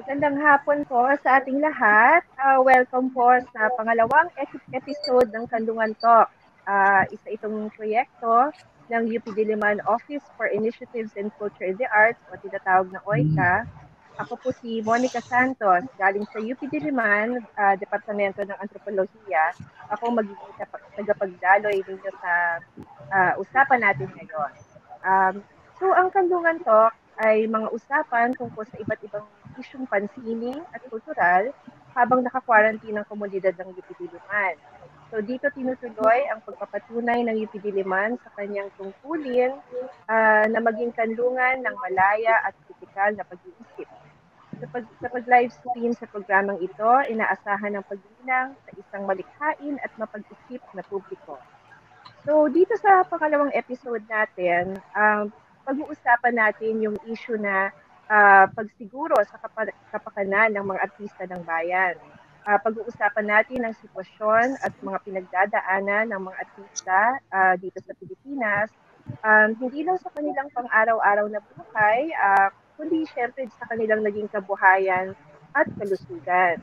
Magandang hapon po sa ating lahat. Welcome po sa pangalawang episode ng Kandungan Talk. Isa itong proyekto ng UP Diliman Office for Initiatives in Culture and the Arts o tinatawag na OICA. Ako po si Monica Santos, galing sa UP Diliman, Departamento ng Antropolohiya. Ako magiging tagapagdaloy ninyo sa usapan natin ngayon. So ang Kandungan Talk ay mga usapan tungkol sa iba't ibang isyung pansining at kultural habang naka-quarantine ang komunidad ng UP Diliman. So dito tinutuloy ang pagpapatunay ng UP Diliman sa kanyang tungkulin na maging kanlungan ng malaya at kritikal na pag-iisip. Sa pag-live stream sa programang ito, inaasahan ang paglinang sa isang malikhain at mapag-isip na publiko. So dito sa pangalawang episode natin, pag-uusapan natin yung issue na pagsiguro sa kapakanan ng mga artista ng bayan. Pag-uusapan natin ang sitwasyon at mga pinagdadaanan ng mga artista dito sa Pilipinas, hindi lang sa kanilang pang-araw-araw na buhay, kundi syempre sa kanilang naging kabuhayan at kalusugan.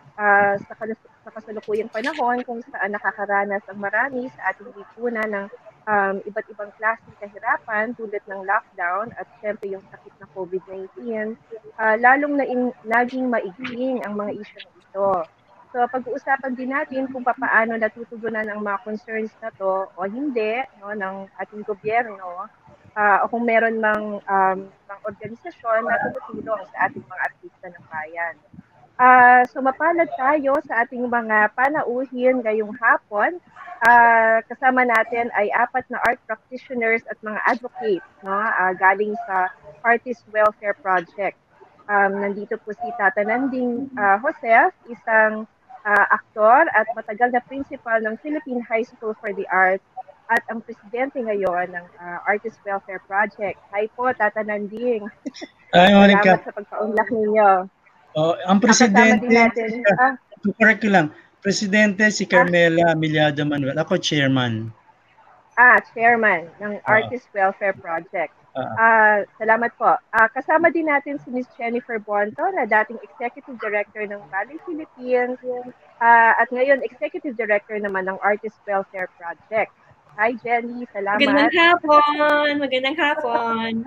Sa kasalukuyang panahon kung saan nakakaranas ang marami sa ating lipunan ng iba't ibang klaseng kahirapan tulad ng lockdown at syempre yung sakit na COVID-19, lalong naging maigting ang mga issue na ito. So pag-uusapan din natin kung paano natutugunan ang mga concerns na to o hindi ng ating gobyerno o kung meron mang organisasyon na tumutulong sa ating mga artista ng bayan. So mapalad tayo sa ating mga panauhin ngayong hapon. Kasama natin ay 4 na art practitioners at mga advocates galing sa Artist Welfare Project. Nandito po si Tata Nanding Josef, isang aktor at matagal na principal ng Philippine High School for the Arts at ang presidente ngayon ng Artist Welfare Project. Hi po, Tata Nanding. Hi, Monica. Salamat sa pagpaunlak ninyo. Ang presidente, correct ko lang, presidente si Carmela Amilyado Manuel. Ako chairman. Chairman ng Artist Welfare Project. Salamat po. Kasama din natin si Ms. Jennifer Bonto na dating Executive Director ng Ballet Philippines at ngayon Executive Director naman ng Artist Welfare Project. Hi Jenny, salamat. Magandang hapon. Magandang hapon.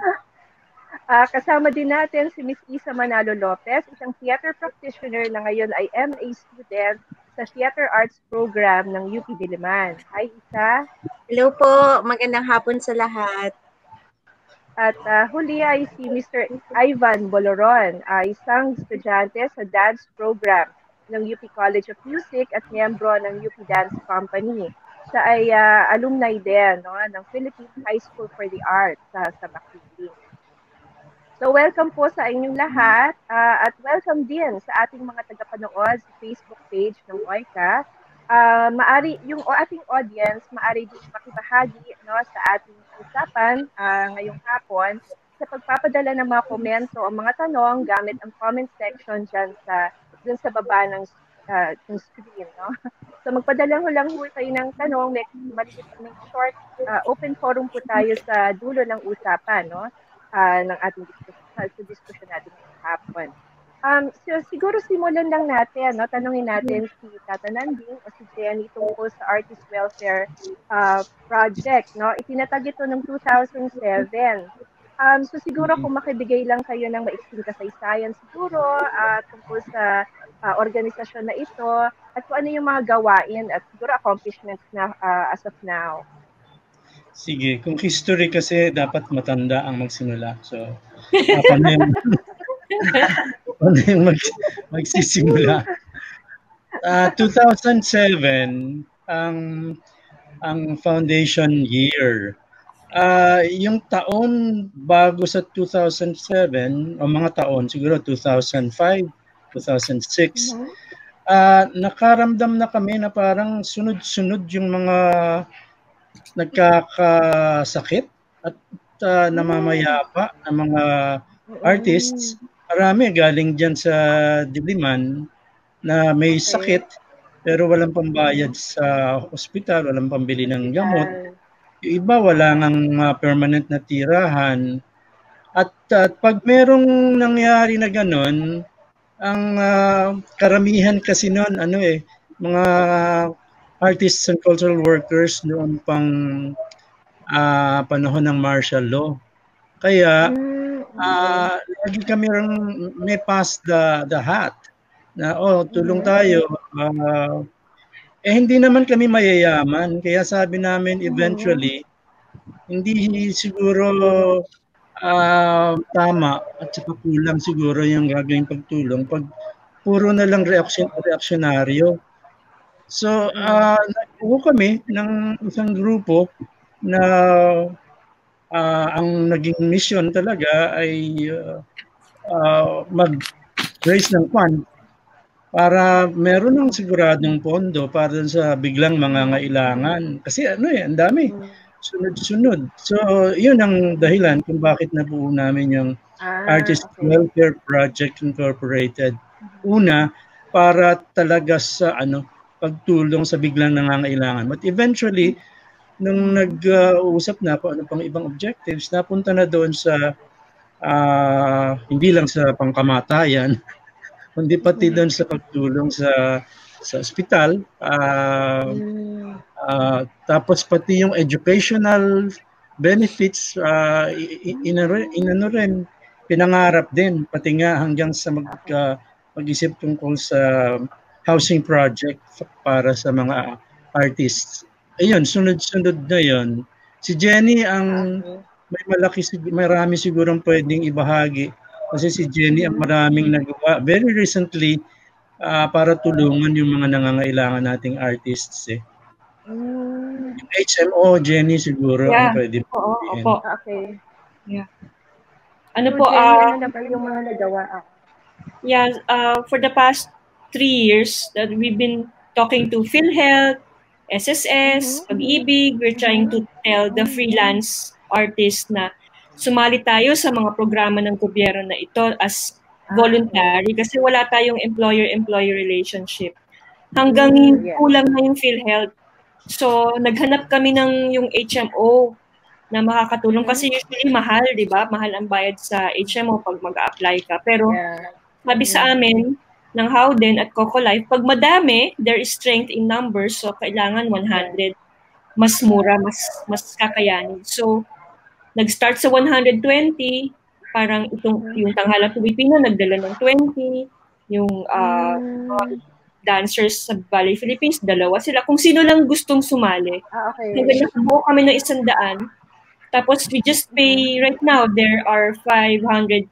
Kasama din natin si Ms. Isa Manalo Lopez, isang theater practitioner na ngayon ay MA student sa Theater Arts Program ng UP Diliman. Hi Isa. Hello po, magandang hapon sa lahat. At huli ay si Mr. Ivan Boloron, isang estudyante sa dance program ng UP College of Music at miyembro ng UP Dance Company. Siya ay alumni din ng Philippine High School for the Arts sa Makati. So welcome po sa inyong lahat at welcome din sa ating mga tagapanood sa Facebook page ng OICA. Maari yung ating audience maari din makibahagi sa ating usapan ngayong hapon sa pagpapadala ng mga komento o mga tanong gamit ang comment section dun sa baba ng screen. So magpadala lang ho kayo ng tanong, may short open forum po tayo sa dulo ng usapan ng ating discussion natin ngayong hapon. So siguro simulan lang natin, tanungin natin si Tata Nanding o si Jenny tungkol sa Artist Welfare Project. Itinatag ito noong 2007. So siguro kung makibigay lang kayo ng maiksing kasaysayan siguro tungkol sa organisasyon na ito at kung ano yung mga gawain at siguro accomplishments na as of now. Sige, kung history kasi dapat matanda ang magsimula. So, ako na yung magsisimula. 2007 ang foundation year. Yung taon bago sa 2007 o mga taon siguro 2005, 2006. Nakaramdam na kami na parang sunod-sunod yung mga nagkakasakit at namamayapa ng mga artists. Marami galing dyan sa Diliman na may sakit pero walang pambayad sa ospital, walang pambili ng gamot. Yung iba wala nang permanent na tirahan. At pag merong nangyari na ganun, ang karamihan kasi noon mga artists and cultural workers noon pang panahon ng martial law. Kaya lagi kami may pass the hat na tulong tayo. Hindi naman kami mayayaman, kaya sabi namin eventually hindi siguro tama at saka kulang siguro yung gagawing pagtulong pag puro na lang reaksyonaryo. So, nagbuo kami ng isang grupo na ang naging mission talaga ay mag-raise ng fund para meron ng siguradong pondo para sa biglang mangangailangan. Kasi ang dami. Sunod-sunod. So, yun ang dahilan kung bakit nabuo namin yung Artist Welfare Project Incorporated. Una, para talaga sa pagtulong sa biglang nangangailangan. But eventually, nung nag-uusap na kung ano pang ibang objectives, napunta na doon sa hindi lang sa pangkamatayan, kundi pati doon sa pagtulong sa ospital, tapos pati yung educational benefits, pinangarap din, pati nga hanggang sa mag-isip tungkol sa housing project para sa mga artists. Ayun, sunod-sunod na yun. Si Jenny ang marami sigurong pwedeng ibahagi kasi si Jenny ang maraming nagawa very recently para tulungan yung mga nangangailangan nating artists Yung HMO, Jenny siguro ang pwede. Opo. Okay. Yeah. Ano po, Jenny, ano na ba yung mga nagawa? Yeah, for the past 3 years that we've been talking to PhilHealth, SSS, Pag-ibig, we're trying to tell the freelance artists na sumali tayo sa mga programa ng gobyerno na ito as voluntary kasi wala tayong employer-employee relationship. Hanggang kulang na yung PhilHealth. So, naghanap kami ng yung HMO na makakatulong kasi usually mahal, di ba? Mahal ang bayad sa HMO pag mag-a-apply ka. Pero sabi sa amin ng Howden at Coco Life, pag madami, there is strength in numbers. So, kailangan 100. Mas mura, mas kakayanin. So, nag-start sa 120, parang yung Tanghalang Pilipino nagdala ng 20, yung dancers sa Ballet Philippines, 2 sila. Kung sino lang gustong sumali. Nagbuo kami ng 100. Tapos we just pay, right now, there are 520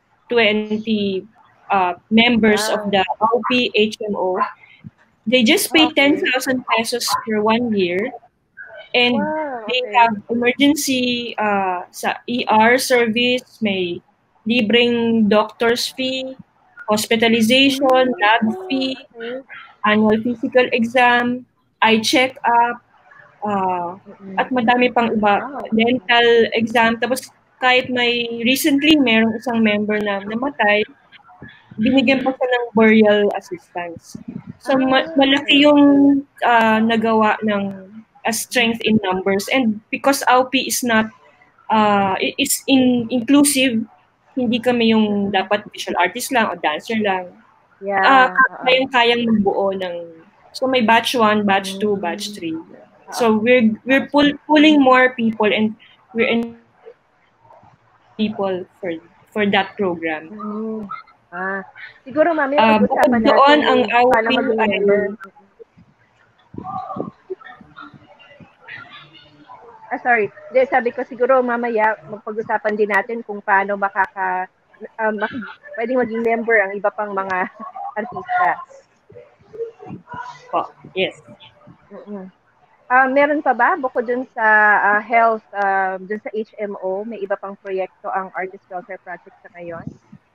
members of the OP HMO. They just pay 10,000 pesos for 1 year. And they have emergency sa ER service, may libreng doctor's fee, hospitalization, lab fee, annual physical exam, eye check-up, at madami pang iba, dental exam. Tapos kahit recently merong isang member na namatay, binigyan pa siya ng burial assistance. So malaki yung nagawa ng strength in numbers, and because AUPI is not is inclusive, hindi kami yung dapat visual artist lang o dancer lang. Kayang magbuo ng, so may batch 1, batch 2, batch 3. So we're pulling more people, and we're in people for that program. Siguro mami, pag-usapan natin doon ang AUPI sorry. Sabi ko siguro mamaya magpag-usapan din natin kung paano pwedeng maging member ang iba pang mga artista. Yes. Meron pa ba bukod dun sa health, dun sa HMO, may iba pang proyekto ang Artist Welfare Project sa ngayon?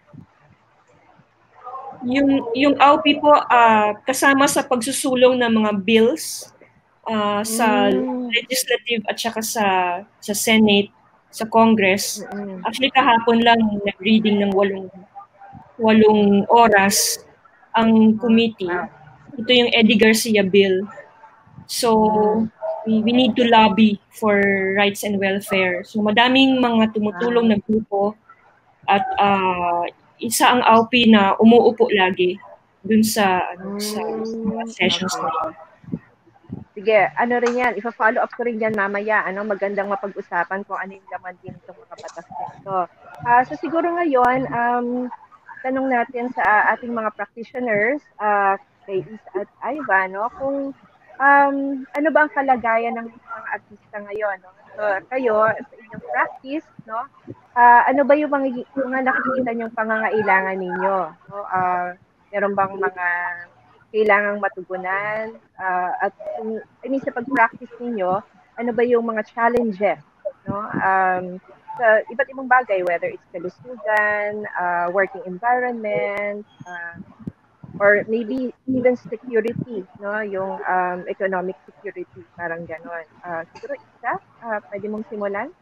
Yung AUPI po kasama sa pagsusulong ng mga bills sa legislative at saka sa Senate, sa Congress. Actually, kahapon lang nag-reading ng 8 oras ang committee. Ito yung Eddie Garcia bill. So, we need to lobby for rights and welfare. So, madaming mga tumutulong na grupo at isa ang AUP na umuupo lagi dun sa sessions na yun. Sige, ano rin yan, ipa-follow up ko rin yan mamaya, magandang mapag-usapan kung ano yung laman din itong mga batas nito. So siguro ngayon, tanong natin sa ating mga practitioners, kay Isa at Ivan, kung ano ba ang kalagayan ng mga artista ngayon, So kayo, sa inyong practice, ano ba yung mga nakikita niyong pangangailangan ninyo? Meron bang mga kailangang matugunan? At sa pag-practice ninyo, ano ba yung mga challenges? Sa iba't ibang bagay, whether it's kalusugan, working environment, or maybe even security, yung economic security, parang ganon. Siguro Isa, pwede mong simulan?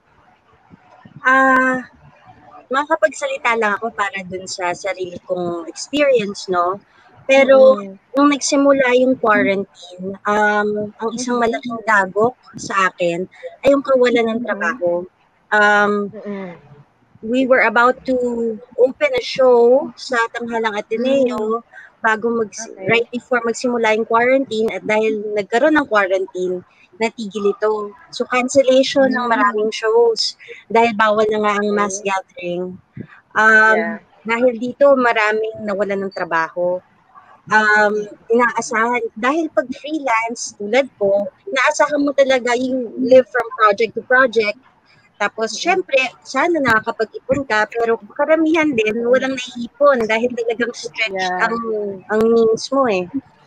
Makakapagsalita lang ako para dun sa sarili kong experience, Pero nung nagsimula yung quarantine, ang isang malaking dagok sa akin ay yung kawalan ng trabaho. We were about to open a show sa Tanghalang Ateneo right before magsimula yung quarantine, at dahil nagkaroon ng quarantine, natigil ito. So cancellation ng maraming shows dahil bawal na nga ang mass gathering. Dahil dito maraming nawalan ng trabaho. Inaasahan, dahil pag freelance tulad ko, inaasahan mo talaga yung live from project to project. Tapos, syempre, sana nakakapag-ipon ka, pero karamihan din, walang naiipon dahil talagang stretch ang means mo eh.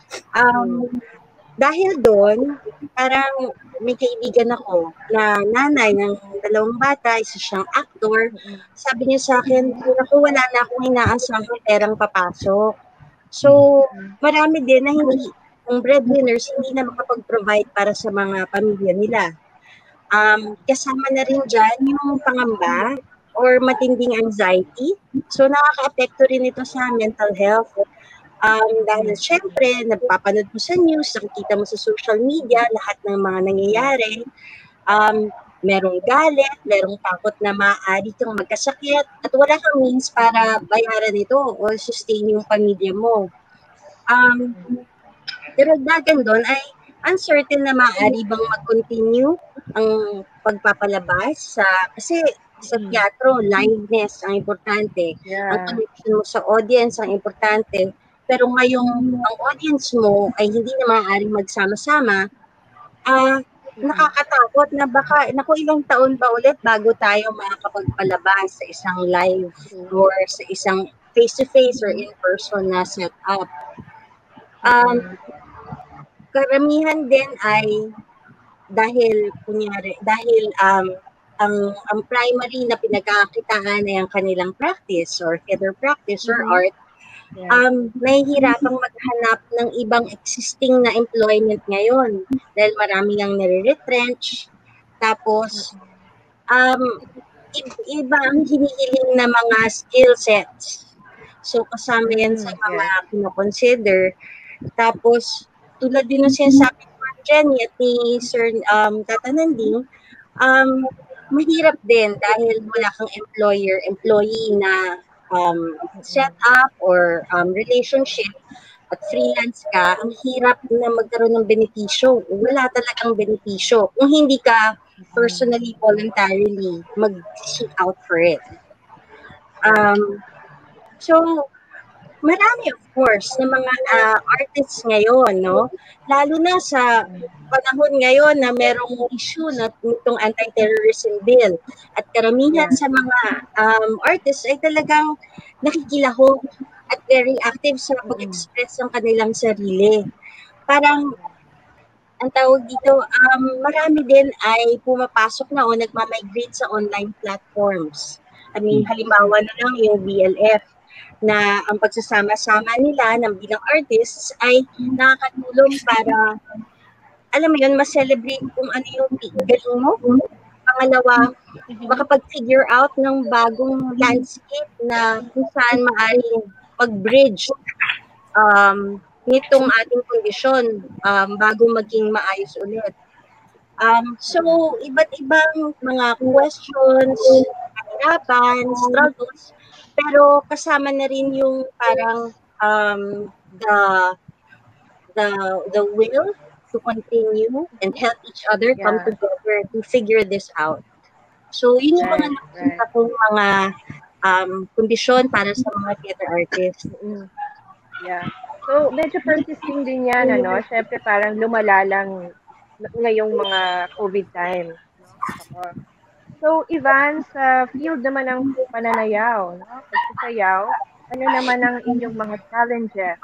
Dahil doon, parang may kaibigan ako na nanay ng 2 bata, isa siyang actor. Sabi niya sa akin, ako wala na akong inaasahang perang papasok. So, marami din na hindi, yung breadwinners, hindi na makapag-provide para sa mga pamilya nila. Kasama na rin dyan yung pangamba or matinding anxiety. So, nakaka-apekto rin ito sa mental health. Dahil syempre, nagpapanood mo sa news, nakikita mo sa social media, lahat ng mga nangyayari. Merong galit, merong takot na maaari kang magkasakit, at wala kang means para bayaran ito o sustain yung pamilya mo. Pero dagan doon ay uncertain na maaari bang mag-continue ang pagpapalabas kasi sa teatro, liveness ang importante. Ang connection mo sa audience ang importante. Pero ngayong ang audience mo ay hindi na maaaring magsama-sama, nakakatakot na baka, ilang taon ba ulit bago tayo makakapagpalabas sa isang live or sa isang face-to-face or in-person na setup. Karamihan din ay dahil ang primary na pinagkakakitaan ay ang kanilang practice or theater practice or art, nahihirapang maghanap ng ibang existing na employment ngayon dahil marami ang nare-retrench. Tapos, iba ang hinihiling na mga skill sets. So, kasama yan sa mga kinoconsider. Tapos, tulad din ng sinasabi ko Jenny at ni Sir Tatananding, mahirap din dahil wala kang employer-employee na setup or relationship at freelance ka, ang hirap na magkaroon ng benepisyo. Wala talagang benepisyo kung hindi ka personally, voluntarily mag-seek out for it. So, marami of course na mga artists ngayon, lalo na sa panahon ngayon na merong issue na itong anti-terrorism bill, at karamihan sa mga artists ay talagang nakikilahok at very active sa pag-express ng kanilang sarili. Parang ang tawag dito, marami din ay pumapasok na o nagmamigrate sa online platforms. Halimbawa na lang yung BLF, na ang pagsasama-sama nila ng bilang artists ay nakakatulong para, alam mo yun, ma-celebrate kung ano yung galing mo. Pangalawa, makapag-figure out ng bagong landscape na kung saan maaaring mag-bridge nitong ating kondisyon bago maging maayos ulit. So, iba't ibang mga questions, kahirapan, struggles, pero kasama na rin yung parang the the will to continue and help each other come together to figure this out. So, yun yung mga nakikita kong mga kondisyon para sa mga theater artists. Yeah. So, medyo persisting din yan, ano? Siyempre, parang lumala lang ngayong mga COVID time. So, Ivan, sa field naman ng pananayaw, no? Pagsasayaw, ano naman ang inyong mga challenges?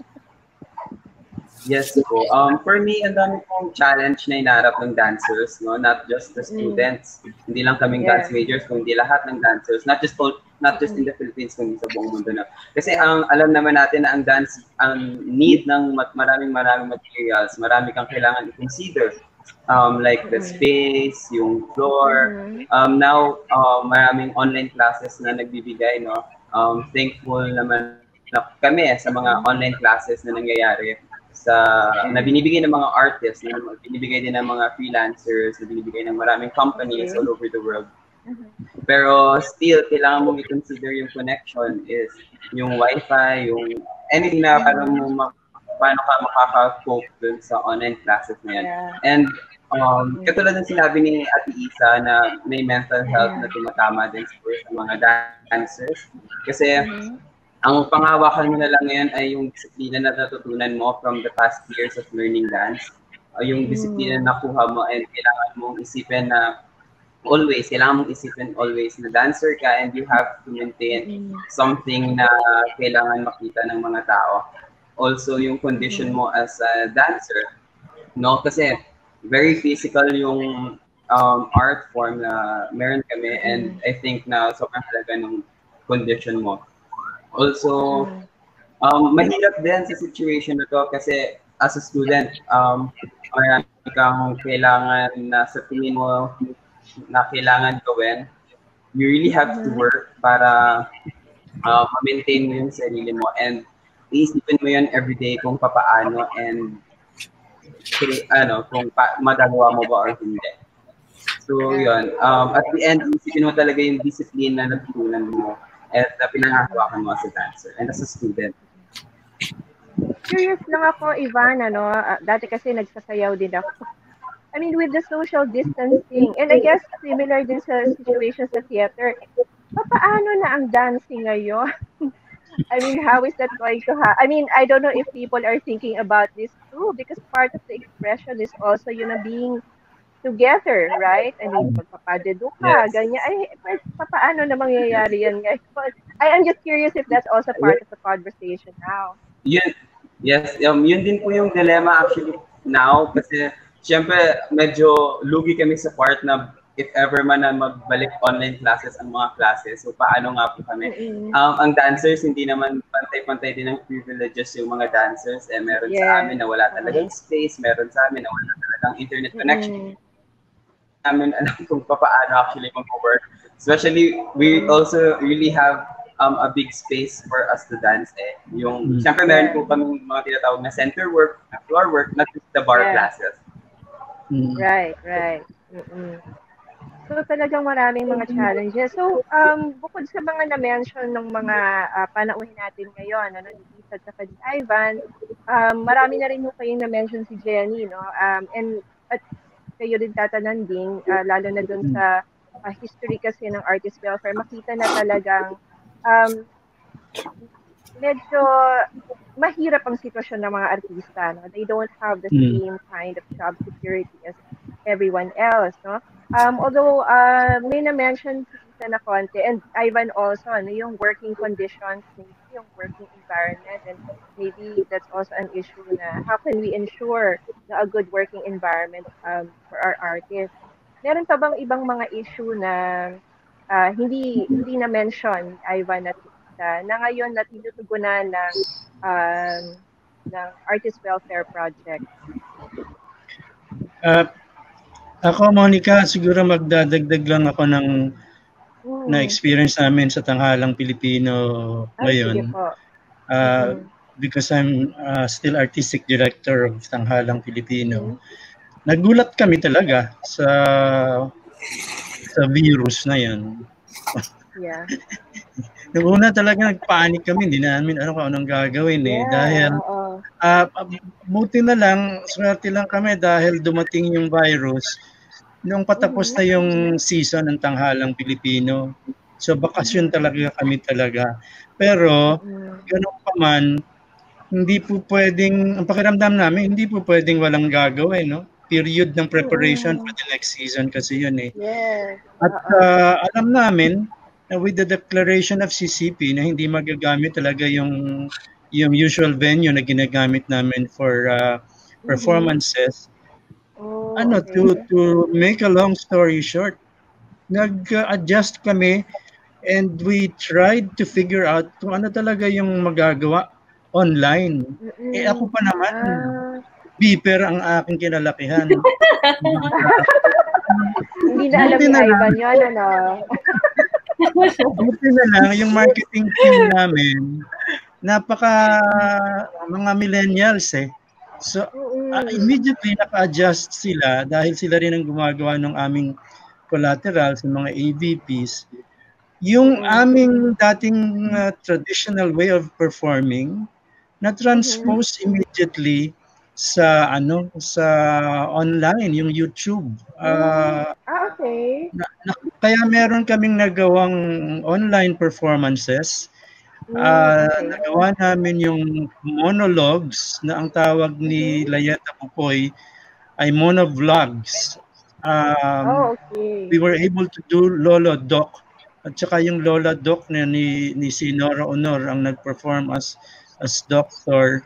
Yes po. For me, ang dami pong challenge na inaharap ng dancers, no? Not just the students. Hindi lang kaming dance majors, kundi lahat ng dancers. Not just in the Philippines, kundi sa buong mundo na. Kasi alam naman natin na ang dance, ang need ng maraming materials, marami kang kailangan i-consider. Like the space, yung floor. Now, maraming online classes na nagbibigay, no? Thankful naman na kami sa mga online classes na nangyayari na binibigay ng mga artists, na binibigay din ng mga freelancers, na binibigay ng maraming companies all over the world. Pero still, kailangan mong i-consider yung connection is yung wifi, yung anything na paano ka makaka-cope dun sa online classes na yan. And katulad ng sinabi ni Ate Isa na may mental health na tumatama din sa mga dancers. Kasi ang panghawakan mo na lang ngayon ay yung disiplina na natutunan mo from the past years of learning dance. Yung disiplina na nakuha mo and kailangan mong isipin na kailangan mong isipin always na dancer ka and you have to maintain something na kailangan makita ng mga tao. Also, yung condition mo as a dancer, no? Kasi very physical yung art form na meron kami and I think na sobrang halaga ng condition mo. Also, mahirap din sa situation na to kasi as a student, marami kang kailangan na sa tingin mo na kailangan gawin. You really have to work para ma-maintain mo yung sarili mo and iisipin mo yun everyday kung papaano and kung magagawa mo ba or hindi. So, yun. At the end, isipin mo talaga yung discipline na natutunan mo at pinangahawakan mo as a dancer and as a student. Curious lang ako, Ivan, dati kasi nagsasayaw din ako. I mean, with the social distancing, and I guess similar din sa situation sa theater, paano na ang dancing ngayon? I mean, how is that going to happen? I mean, I don't know if people are thinking about this too, because part of the expression is also, being together, right? I mean, pagpapadedo ka, ganyan. Ay, paano na mangyayari yan ngayon? I'm just curious if that's also part of the conversation now. Yes, yun din po yung dilemma actually now kasi syempre medyo lugi kami sa part na if ever man na magbalik online classes ang mga classes. So paano nga po kami? Ang dancers, hindi naman pantay-pantay din ng privileges yung mga dancers. Meron sa amin na wala talagang space, meron sa amin na wala talagang internet connection. Namin alam kung paano actually mag-work. Especially, we also really have a big space for us to dance. Yung, siyempre meron po kami mga tinatawag na center work, floor work, not just the bar classes. Right. So talagang maraming mga challenges. So, bukod sa mga na-mention ng mga panauhin natin ngayon, Isa at saka Ivan, marami na rin kayong na-mention si Jenny, no? And at kayo din tatananding, lalo na dun sa history kasi ng artist welfare, makita na talagang medyo mahirap ang sitwasyon ng mga artista. No? They don't have the same kind of job security as everyone else. No? Although may na-mention si Isa na konti, and Ivan also, yung working conditions, maybe yung working environment, and maybe that's also an issue na how can we ensure na a good working environment for our artists. Meron pa bang ibang mga issue na hindi na-mention, Ivan at Isa, na ngayon na tinutugunan ng Artist Welfare Project? Ako, Monica, siguro magdadagdag lang ako ng na-experience namin sa Tanghalang Pilipino ngayon. Because I'm still artistic director of Tanghalang Pilipino. Nagulat kami talaga sa virus na yan. Yeah. Nung una talaga nagpanik kami, hindi namin alam kung anong gagawin dahil buti na lang, swerte lang kami dahil dumating yung virus nung patapos na yung season ng Tanghalang Pilipino. So bakasyon talaga kami talaga. Pero ganun pa man, hindi po pwedeng, ang pakiramdam namin, hindi po pwedeng walang gagawin, no? Period ng preparation for the next season kasi yun Yes. At alam namin na with the declaration of CCP na hindi magagamit talaga yung usual venue na ginagamit namin for performances. To make a long story short, nag-adjust kami and we tried to figure out kung ano talaga yung magagawa online. Ako pa naman, beeper ang aking kinalakihan. Hindi na alam ni Ivan yun, ano? Buti na lang, yung marketing team namin, mga millennials So, immediately naka-adjust sila dahil sila rin ang gumagawa ng aming collateral sa mga AVPs. Yung aming dating traditional way of performing, na-transpose immediately sa online, yung YouTube. Okay. Kaya meron kaming nagawang online performances. Nagawa namin yung monologues na ang tawag ni Layeta Pupoy ay monovlogs. We were able to do Lolo Doc at saka yung Lola Doc na ni Sinora Honor ang nag-perform as doctor.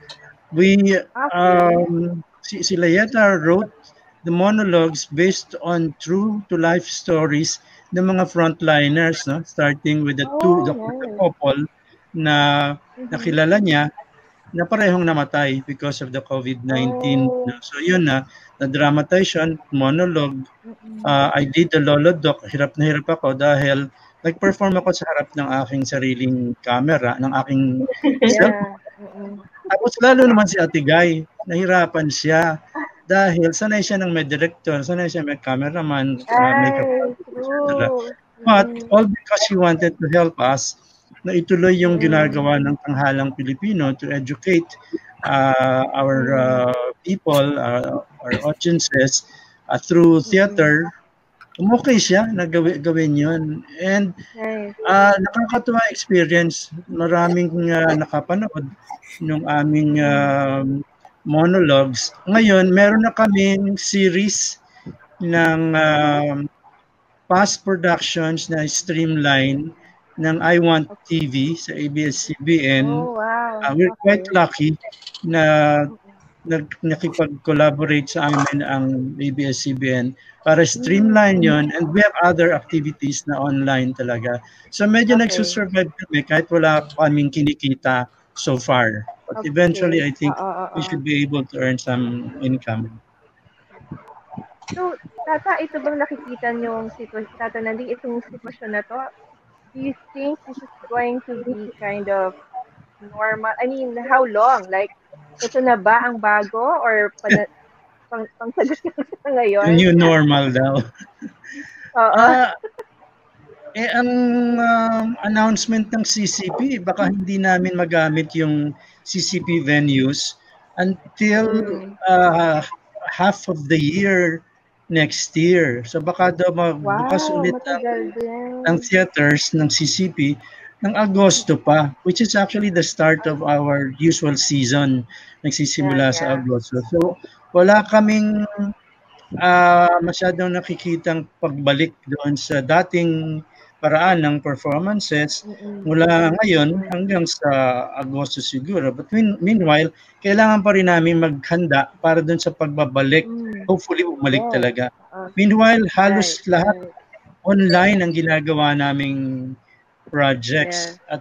Si Layeta wrote the monologues based on true to life stories ng mga frontliners, no? Starting with the couple na nakilala niya na parehong namatay because of the COVID-19. So yun na-dramatize yun, monologue. I did the Lolo Doc, hirap na hirap ako dahil nag-perform ako sa harap ng aking sariling camera, ng aking cellphone. Tapos lalo naman si Ate Guy, nahirapan siya dahil sanay siya ng may director, sanay siya may cameraman, makeup artist, But all because she wanted to help us na ituloy yung ginagawa ng Tanghalang Pilipino to educate our people, our audiences through theater. Okay siya na gawin yun. And nakakatuwa experience. Maraming nakapanood ng aming monologues. Ngayon, meron na kaming series ng past productions na streamline ng I Want TV sa ABS-CBN. We're quite lucky na nakipag-collaborate sa amin ang ABS-CBN para streamline yon, and we have other activities na online talaga. So medyo nagsusurvive kami kahit wala kaming kinikita so far. But eventually, I think we should be able to earn some income. So, Tata, ito bang nakikita niyong Tata Nanding, itong sitwasyon na to? Do you think this is going to be kind of normal? I mean, how long? Like, ito na ba ang bago or pangsagot na ngayon? New normal daw. Ang announcement ng CCP, baka hindi namin magamit yung CCP venues until half of the year next year. So baka daw magbukas ulit ng theaters ng CCP ng Agosto pa, which is actually the start of our usual season. Nagsisimula sa Agosto. So wala kaming masyadong nakikitang pagbalik doon sa dating paraan ng performances mula ngayon hanggang sa Agosto siguro. But meanwhile, kailangan pa rin namin maghanda para doon sa pagbabalik. Hopefully, bumalik talaga. Meanwhile, halos lahat online ang ginagawa naming projects. At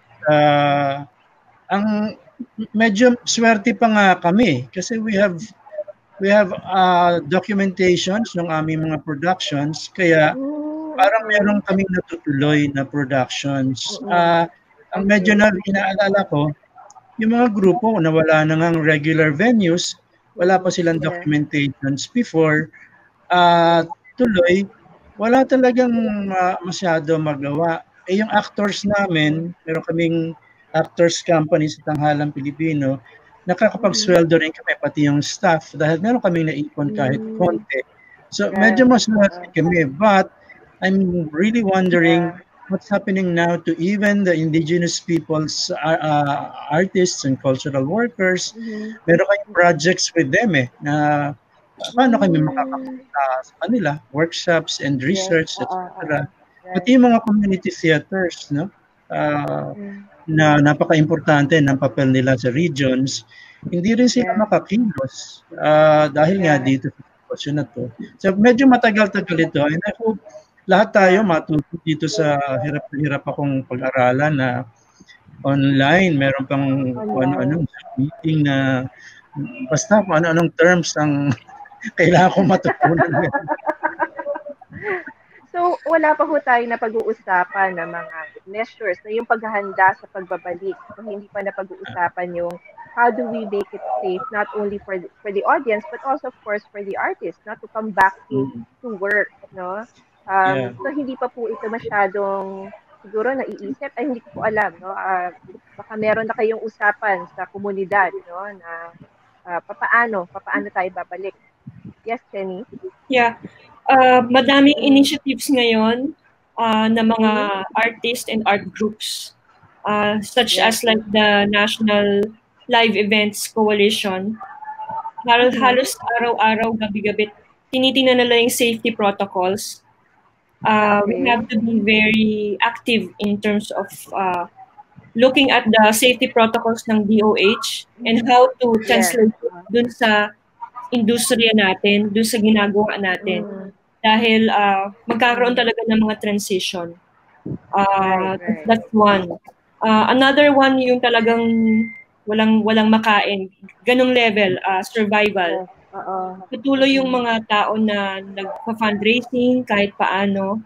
ang medyo swerte pa nga kami kasi we have documentations ng aming mga productions, kaya parang meron kaming natutuloy na productions. Ang medyo na inaalala ko, yung mga grupo na wala na ngang regular venues, wala pa silang documentations before, tuloy, wala talagang masyado magawa. yung actors namin, meron kaming actors company sa Tanghalang Pilipino, nakakapag-sweldo rin kami, pati yung staff, dahil meron kaming naipon kahit konti. So, medyo maswerte kami. But, I'm really wondering what's happening now to even the indigenous people's artists and cultural workers. Meron kayong projects with them na paano kami makakapunta sa kanila, workshops and research, etc. Pati yung mga community theaters, no? Na napaka-importante ng papel nila sa regions, hindi rin sila makakilos dahil nga dito sa sitwasyon na to. So medyo matagal-tagal ito, and I hope lahat tayo matuto dito sa hirap na hirap akong pag-aralan na online, meron pang ano-anong meeting na basta kung ano-anong terms ang kailangan kong matutunan. So, wala pa ho tayo na pag-uusapan ng mga measures na yung paghahanda sa pagbabalik. So, hindi pa na pag-uusapan yung how do we make it safe not only for the audience but also of course for the artist not to come back to work, no? So, hindi pa po ito masyadong siguro naiisip. Ay, hindi ko po alam, no? Baka meron na kayong usapan sa komunidad, no? Na papaano tayo babalik. Yes, Jenny? Yeah. Madaming initiatives ngayon na mga artists and art groups such as like the National Live Events Coalition. Halos araw-araw, gabi-gabi, tinitingnan nila yung safety protocols. We have to be very active in terms of looking at the safety protocols ng DOH and how to translate dun sa industriya natin, dun sa ginagawa natin. Dahil magkakaroon talaga ng mga transition. That's one. Another one yung talagang walang makain. Ganong level, survival. Patuloy yung mga tao na nagpa-fundraising kahit paano.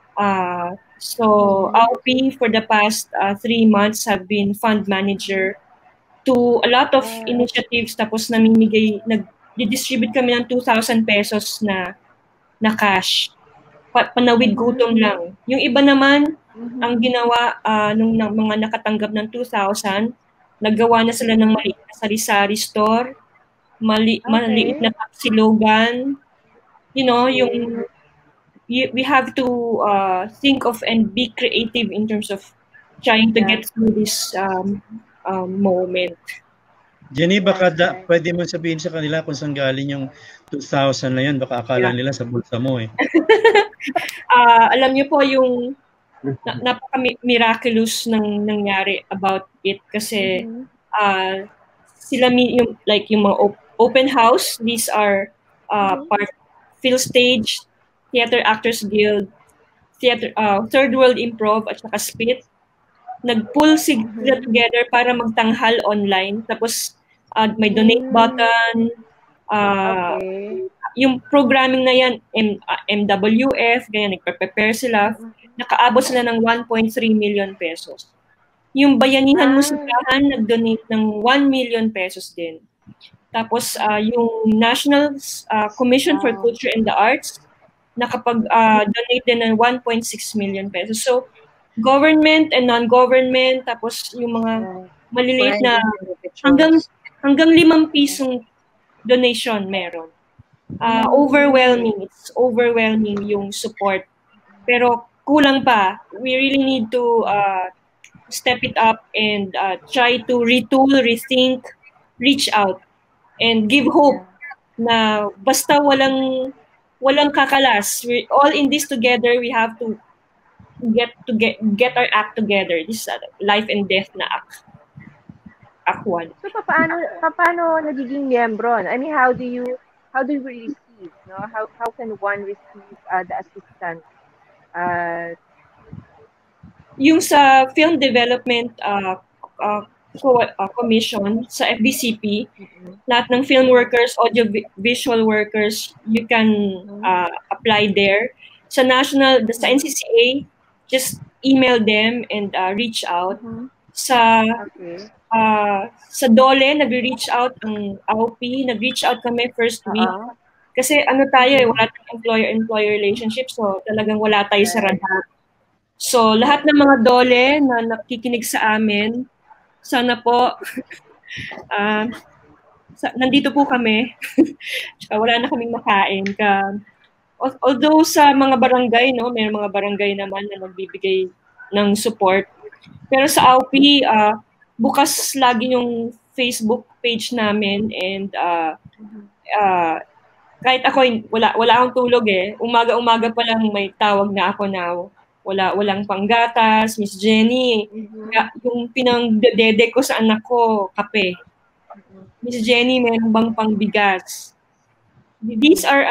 So, AOP for the past 3 months have been fund manager to a lot of initiatives. Tapos nag-distribute kami ng 2,000 pesos na cash. Panawid gutom lang. Yung iba naman, ang ginawa nung mga nakatanggap ng 2,000, naggawa na sila ng maliit na sari-sari store, maliit na tapsilogan. You know, we have to think of and be creative in terms of trying to get through this moment. Jenny, baka pwede mo sabihin sa kanila kung saan galing yung 2,000 na yun. Baka akala nila sa bulsa mo eh. Alam niyo po yung napaka-miraculous nang nangyari about it kasi sila yung mga open house, these are part Phil Stage, Theater Actors Guild, Theater Third World Improv at saka Spit. Nag-pull sila together para magtanghal online. Tapos may donate button. Yung programming na yan, MWF, ganyan, nagpe-prepare sila. Nakaabot sila ng 1.3 million pesos. Yung Bayanihan Musikahan, nag-donate ng 1 million pesos din. Tapos yung National Commission for Culture and the Arts, nakapag-donate din ng 1.6 million pesos. So, government and non-government, tapos yung mga maliliit na hanggang 5 pisong donation meron. It's overwhelming yung support. Pero kulang pa. We really need to step it up and try to retool, rethink, reach out, and give hope na basta walang kakalas. We're all in this together. We have to get our act together. This is life and death na act one. So paano nagiging miyembro? I mean, how do we receive? No, how can one receive the assistance? Yung sa Film Development Commission sa FBCP, lahat ng film workers, audio visual workers, you can apply there. Sa NCCA, just email them and reach out. Sa DOLE, nag-reach out ang AOP, nag-reach out kami first week. Kasi tayo wala tayong employer-employer relationship, so talagang wala tayo sa radar. So, lahat ng mga dole na nakikinig sa amin, sana po, nandito po kami. Wala na kaming makain. Although sa mga barangay, no, may mga barangay naman na nagbibigay ng support. Pero sa AUPI, bukas lagi yung Facebook page namin and kahit ako wala akong tulog eh. Umaga-umaga pa lang may tawag na ako na walang panggatas, Miss Jenny. Yung pinangdedede ko sa anak ko, kape. Miss Jenny, meron bang pangbigas? These are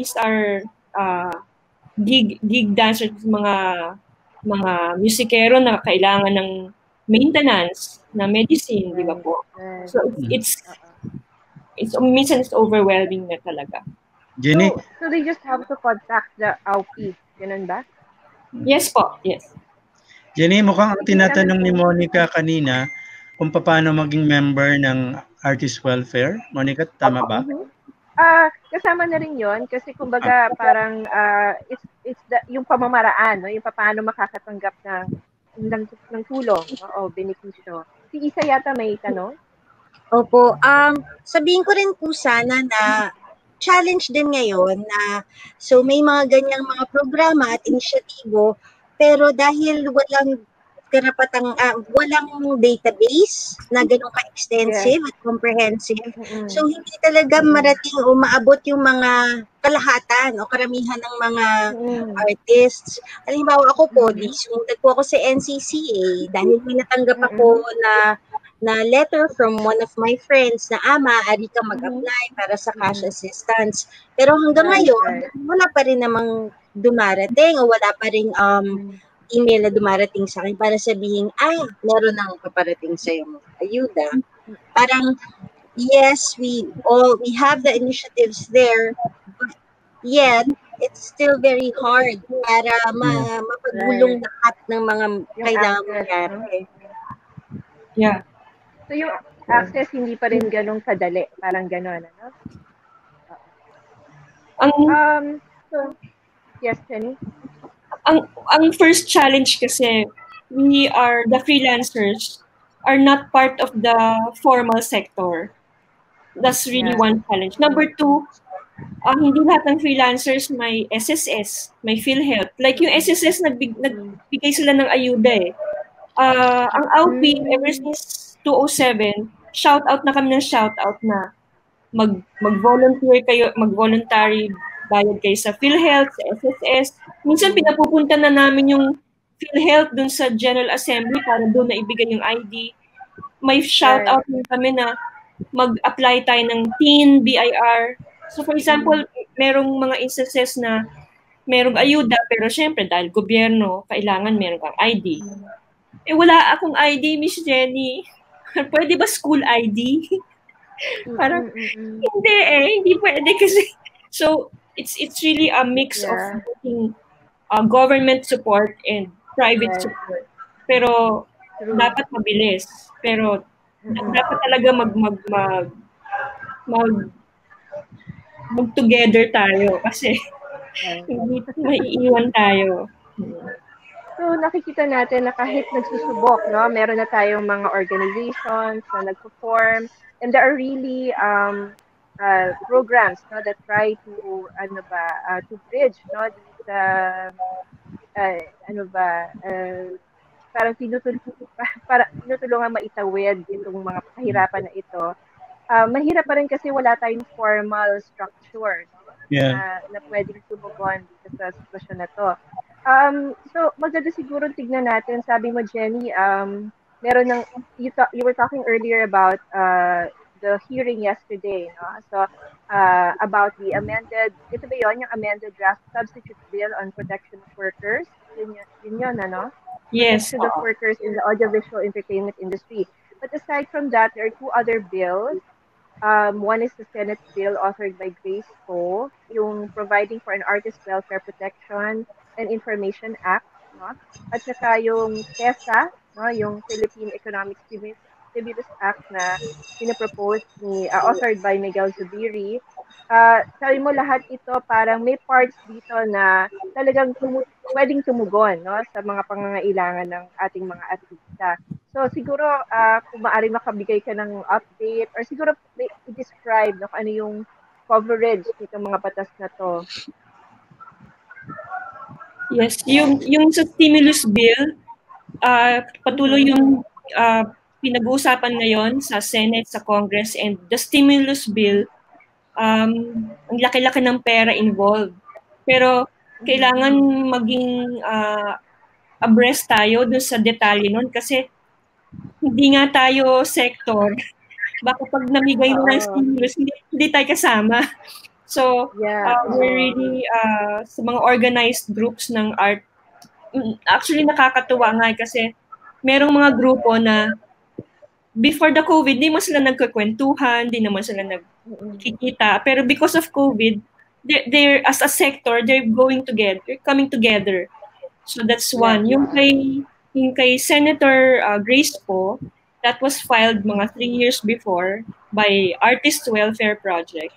gig dancers, mga musikero na kailangan ng maintenance, na medicine, di ba po? So it's minsan it's overwhelming na talaga. Jenny? So they just have to contact the AUPI, ganun ba? Yes po, yes. Jenny, mukhang ang tinatanong ni Monica kanina kung paano maging member ng Artist Welfare. Monica, tama ba? Kasama na rin yon kasi kumbaga parang it's yung pamamaraan, no? Yung paano makakatanggap ng tulong o benepisyo. Si Isa yata may tanong? Opo, sabihin ko rin po sana na challenge din ngayon na so may mga ganyang mga programa at inisyatibo pero dahil walang walang database na ganun ka-extensive at comprehensive. So hindi talaga marating o maabot yung mga kalahatan o karamihan ng mga artists. Halimbawa ako po, sumunod po ako sa NCCA dahil may natanggap ako na letter from one of my friends na ari ka mag-apply para sa cash assistance. Pero hanggang ngayon, wala pa rin namang dumarating o wala pa rin email na dumarating sa akin para sabihin, meron nang paparating sa yung ayuda. Parang, yes, we have the initiatives there, but yet, it's still very hard para mapagulong lahat ng mga kailangan mangyari. Yeah. So yung access hindi pa rin ganun kadali, parang gano'n, ano? So, yes, Jenny? Ang first challenge kasi, the freelancers are not part of the formal sector. That's really one challenge. Number two, hindi lahat ng freelancers may SSS, may PhilHealth. Like yung SSS, nagbigay sila ng ayuda eh. Ang AUPI, ever since 2007, shout-out na kami ng shout-out na mag-volunteer kayo, mag-voluntary bayad kayo sa PhilHealth, sa SSS. Minsan pinapupunta na namin yung PhilHealth dun sa General Assembly para doon na ibigay yung ID. May shout-out na kami na mag-apply tayo ng TEEN, BIR. So for example, merong mga instances na merong ayuda, pero syempre dahil gobyerno, kailangan meron kang ID. Wala akong ID, Miss Jenny. Pwede ba school ID? Parang, hindi pwede kasi. So, it's really a mix of government support and private support. Pero, dapat mabilis. Pero, dapat talaga mag-together tayo kasi hindi maiiwan tayo. So, nakikita natin na kahit nagsusubok, no, meron na tayong mga organizations na nagpo-form, and there are really programs, no, that try to to bridge, no, these parang tinutulungan maitawid itong mga kahirapan na ito. Mahirap pa rin kasi wala tayong formal structure, no, na pwedeng tumugon dito sa sitwasyon na to. So, maganda siguro tignan natin. Sabi mo, Jenny, meron ng, you were talking earlier about the hearing yesterday, no? So, about the amended, ito ba yun, yung amended draft substitute bill on protection of workers? Yun yun, ano? Yes. Protection of workers in the audiovisual entertainment industry. But aside from that, there are two other bills. One is the Senate bill authored by Grace Poe, yung providing for an artist welfare protection and Information Act, no? At saka yung PESA, no, yung Philippine Economic Stimulus Act na pinapropose authored by Miguel Zubiri. Sabi mo lahat ito parang may parts dito na talagang pwedeng tumugon, no, sa mga pangangailangan ng ating mga artista. So siguro kung maaari makabigay ka ng update or siguro i-describe no, kung ano yung coverage nitong mga batas na to. Yes, yung sa stimulus bill, patuloy yung pinag-uusapan ngayon sa Senate, sa Congress, and the stimulus bill, ang laki-laki ng pera involved. Pero kailangan maging abreast tayo dun sa detalye nun kasi hindi nga tayo sector. Baka pag namigay mo ng stimulus, hindi tayo kasama. So, we're really sa mga organized groups ng art. Actually, nakakatuwa nga kasi merong mga grupo na before the COVID, di mo sila nagkakwentuhan, di naman sila nagkikita. Pero because of COVID, they're as a sector, they're coming together. So that's one. Yung kay Senator Grace po, that was filed mga 3 years before by Artist Welfare Project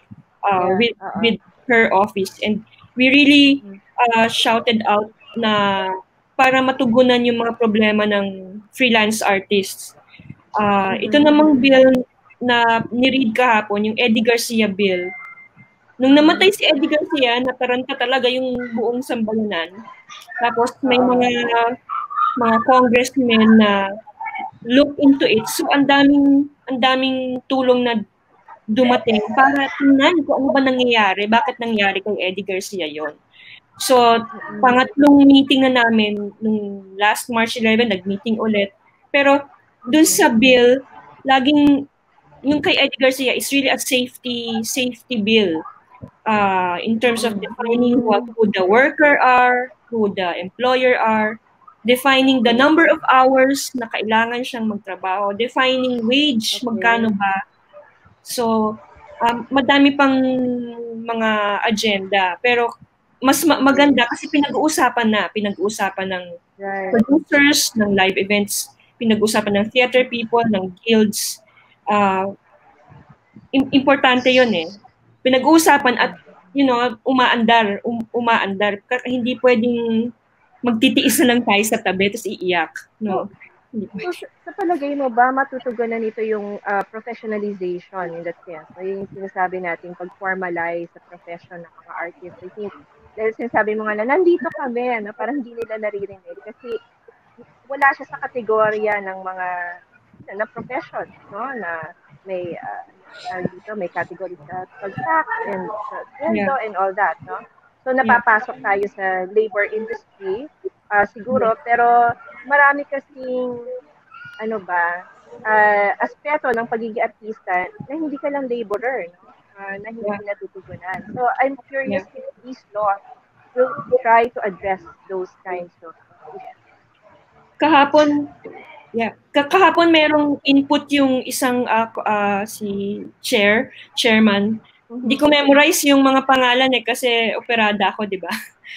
with her office. And we really shouted out na para matugunan yung mga problema ng freelance artists. Ito namang bill na ni-read kahapon, yung Eddie Garcia bill. Nung namatay si Eddie Garcia, nataranta talaga yung buong sambayanan. Tapos may mga congressmen na look into it. So ang daming tulong na dumating para tingnan kung ano ba nangyayari, bakit nangyari kay Eddie Garcia yon. So pangatlong meeting na namin nung last March 11, nag-meeting ulit. Pero dun sa bill, laging yung kay Eddie Garcia is really a safety bill in terms of defining who the worker are, who the employer are, defining the number of hours na kailangan siyang magtrabaho, defining wage, magkano ba. So, madami pang mga agenda. Pero mas maganda kasi pinag-uusapan ng producers, ng live events, pinag-uusapan ng theater people, ng guilds. Importante yun eh. Pinag-uusapan at, umaandar. Hindi pwedeng magtitiis na lang tayo sa tabi tapos iiyak. No. So, sa palagay mo ba, matutugunan nito yung professionalization in that sense? So, yung sinasabi natin, pag-formalize sa profession ng mga artists. I think, dahil sinasabi mo nga na, nandito kami, parang hindi nila naririnig. Kasi wala siya sa kategorya ng mga na profession, no? Na may dito may category sa pag-tax and and all that, no? So napapasok tayo sa labor industry siguro, pero marami kasing aspeto ng pagiging artista na hindi ka lang laborer, no? Na hindi natutugunan. So I'm curious if these laws will try to address those kinds of issues. Kahapon merong input yung isang si chairman. Hindi ko memorize yung mga pangalan kasi operada ako, di ba?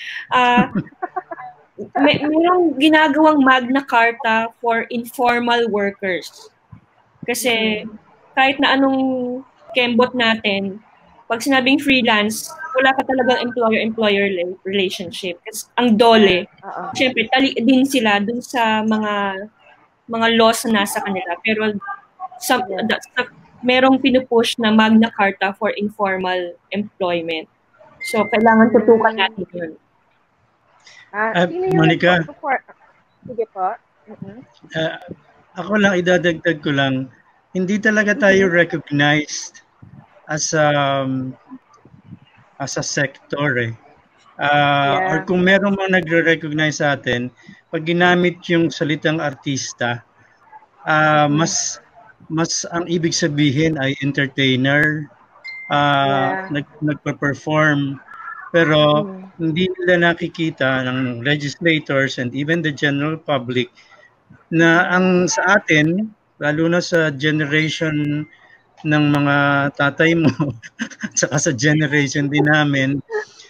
Merong ginagawang Magna Carta for informal workers. Kasi kahit na anong kembot natin, pag sinabing freelance, wala ka talagang employer-employer relationship. Kasi ang dole, syempre, tali din sila dun sa mga laws na nasa kanila. Pero merong pinupush na Magna Carta for informal employment. So, kailangan tutukan natin yun. Monica, sige po. Ako lang, idadagdag ko lang, hindi talaga tayo recognized as a sector eh. Or kung meron mga nagre-recognize sa atin, pag ginamit yung salitang artista, mas ang ibig sabihin ay entertainer, nagpa-perform, pero hindi nila nakikita ng legislators and even the general public na ang sa atin, lalo na sa generation ng mga tatay mo saka sa generation din namin,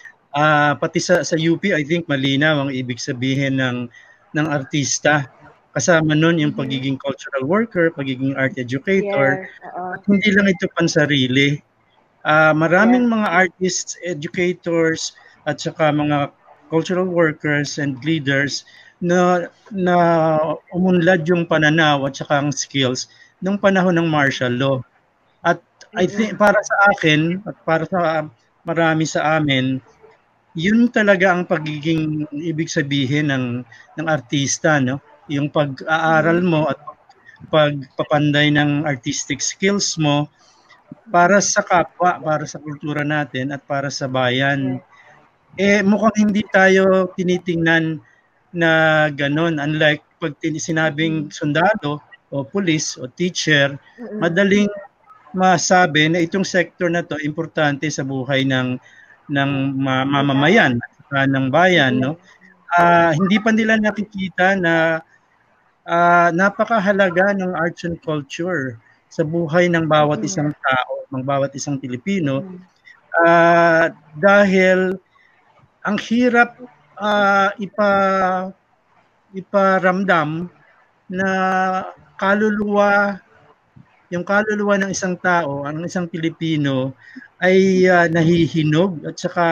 pati sa UP I think malinaw ang ibig sabihin ng artista. Kasama nun yung pagiging cultural worker, pagiging art educator. At hindi lang ito pansarili. Maraming mga artists, educators, at saka mga cultural workers and leaders na umunlad yung pananaw at saka ang skills nung panahon ng martial law. At I think para sa akin at para sa marami sa amin, yun talaga ang pagiging ibig sabihin ng artista, no? Yung pag-aaral mo at pagpapanday ng artistic skills mo para sa kapwa, para sa kultura natin at para sa bayan. Mukhang hindi tayo tinitingnan na ganon. Unlike pag sinabing sundalo o pulis o teacher, madaling masabi na itong sector na to importante sa buhay ng mamamayan ng bayan, no? Hindi pa nila nakikita na napakahalaga ng arts and culture sa buhay ng bawat isang tao, ng bawat isang Pilipino, dahil ang hirap iparamdam na yung kaluluwa ng isang tao, ang isang Pilipino ay nahihinog at saka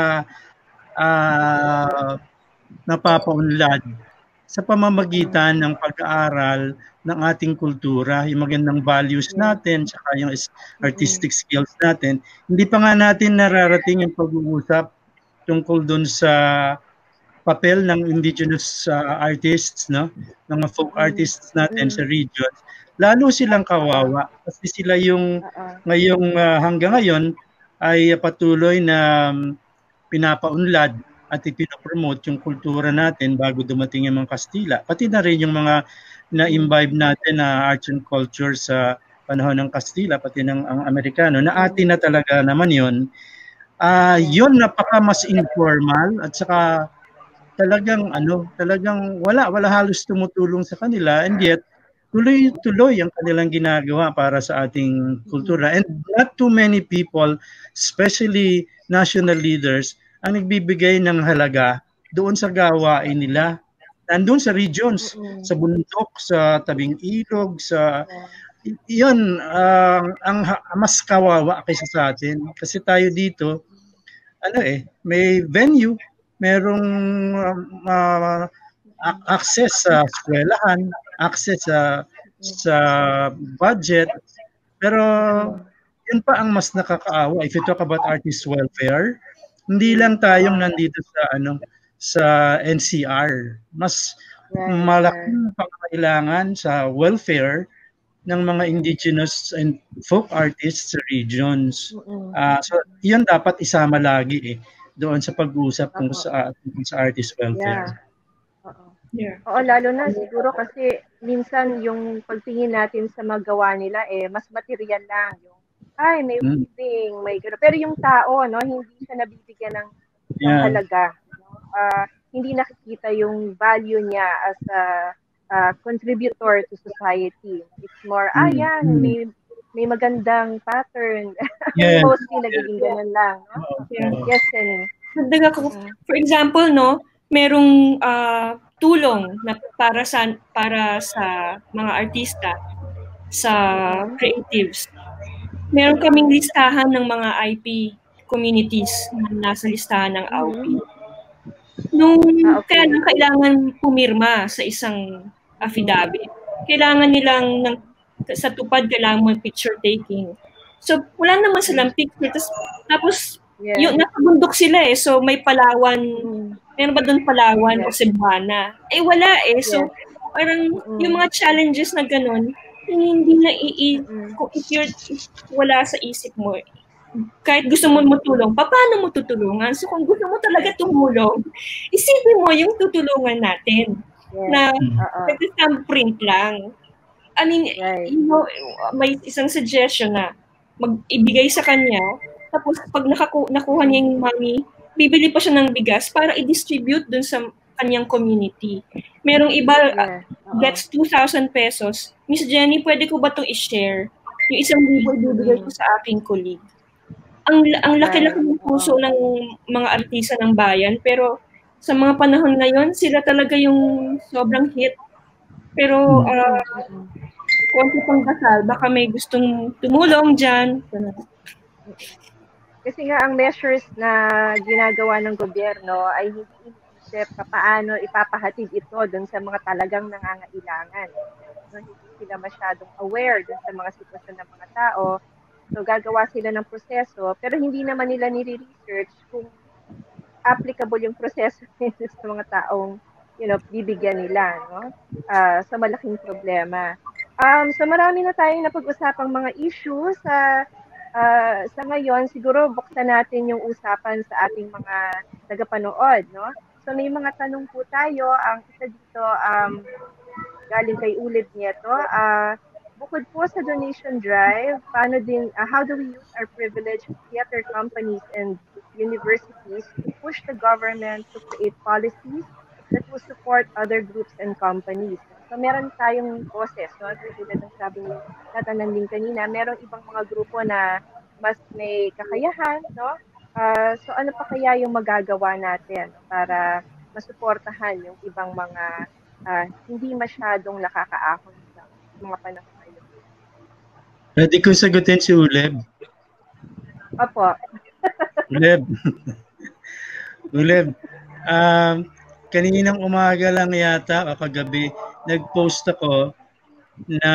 napapaunlad sa pamamagitan ng pag-aaral ng ating kultura, yung magandang values natin, saka yung artistic skills natin. Hindi pa nga natin nararating yung pag-uusap tungkol dun sa papel ng indigenous artists, no? Mga folk artists natin sa region. Lalo silang kawawa kasi sila yung ngayong hanggang ngayon ay patuloy na pinapaunlad at ipinopromote yung kultura natin bago dumating yung mga Kastila. Pati na rin yung mga na-imbibe natin na arts and culture sa panahon ng Kastila, pati ng ang Amerikano, na atin na talaga naman yun. Yun napaka mas informal at saka talagang wala halos tumutulong sa kanila, and yet tuloy-tuloy ang kanilang ginagawa para sa ating kultura. And not too many people, especially national leaders, ang nagbibigay ng halaga doon sa gawain nila. Nandun sa regions, sa bundok, sa tabing ilog, yun, ang mas kawawa kaysa sa atin. Kasi tayo dito, may venue, merong access sa eskwelahan, access sa budget, pero yun pa ang mas nakakaawa. If you talk about artist welfare, hindi lang tayong nandito sa NCR. Mas malaking pangangailangan sa welfare ng mga indigenous and folk artists sa regions. So yun dapat isama lagi doon sa pag-uusap kung sa artist welfare. Oo, lalo na siguro kasi minsan yung pagtingin natin sa magawa nila mas material lang. Yung may weaving, may gano'n. Pero yung tao, no, hindi siya nabibigyan ng halaga. No? Hindi nakikita yung value niya as a contributor to society. It's more, may magandang pattern. Mostly nagiging ganun lang. No? Yes, Jenny. For example, no, merong tulong na para sa mga artista, sa creatives. Meron kaming listahan ng mga IP communities na nasa listahan ng AUP. Kaya kailangan pumirma sa isang affidavit. Kailangan nilang sa tupad kailangan mo picture taking. So wala naman silang picture. Tapos yung nakabundok sila so may Palawan. Meron ba doon Palawan o Cebuana? Wala So parang yung mga challenges na ganun, hindi na kung if wala sa isip mo, kahit gusto mo matulong, paano mo tutulungan? So kung gusto mo talaga tumulong, isipin mo yung tutulungan natin na nag-thumbprint lang. I mean, may isang suggestion na ibigay sa kanya, tapos pag nakuha niya yung money, bibili pa siya ng bigas para i-distribute dun sa kanyang community. Merong iba gets 2,000 pesos. Miss Jenny, pwede ko ba itong i-share? Yung 1,000 ibibigay ko sa aking colleague. Ang laki-laki ng puso ng mga artista ng bayan, pero sa mga panahon ngayon, sila talaga yung sobrang hit Pero kung pang kasal, baka may gustong tumulong dyan. Kasi nga ang measures na ginagawa ng gobyerno ay hindi iniisip paano ipapahatid ito dun sa mga talagang nangangailangan. No, hindi sila masyadong aware dun sa mga sitwasyon ng mga tao. So gagawa sila ng proseso pero hindi naman nila nire-research kung applicable yung proseso sa mga taong bibigyan nila, no? Sa malaking problema. So marami na tayong napag-usapang mga issue sa ngayon. Siguro buksan natin yung usapan sa ating mga tagapanood, no? So may mga tanong po tayo. Ang isa dito galing kay Ulid Nieto. Bukod po sa donation drive, how do we use our privileged theater companies and universities to push the government to create policies that will support other groups and companies? So meron tayong boses, no? Tulad ng sabi ni Tatanan din kanina, merong ibang mga grupo na mas may kakayahan, no? So ano pa kaya yung magagawa natin para masuportahan yung ibang mga hindi masyadong nakakaahon sa mga panahon ngayon? Pwede ko sagutin si Uleb. Opo. Uleb. Uleb. Kaninang umaga lang yata o kagabi, nag-post ako na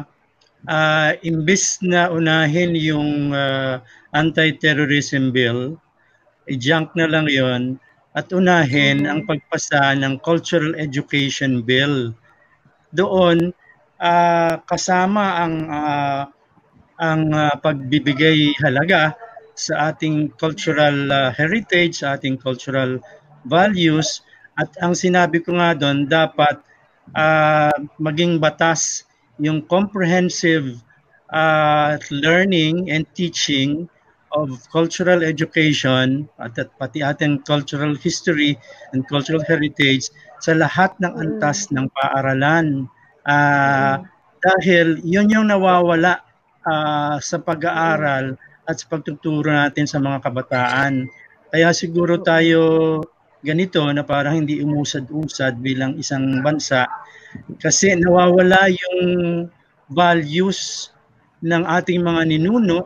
imbis na unahin yung anti-terrorism bill, i-junk na lang yon at unahin ang pagpasa ng cultural education bill. Doon, kasama ang pagbibigay halaga sa ating cultural heritage, sa ating cultural values. At ang sinabi ko nga doon, dapat maging batas yung comprehensive learning and teaching of cultural education at pati ating cultural history and cultural heritage sa lahat ng antas ng paaralan. Dahil yun yung nawawala sa pag-aaral at sa pagtuturo natin sa mga kabataan. Kaya siguro tayo ganito na parang hindi umusad-usad bilang isang bansa kasi nawawala yung values ng ating mga ninuno,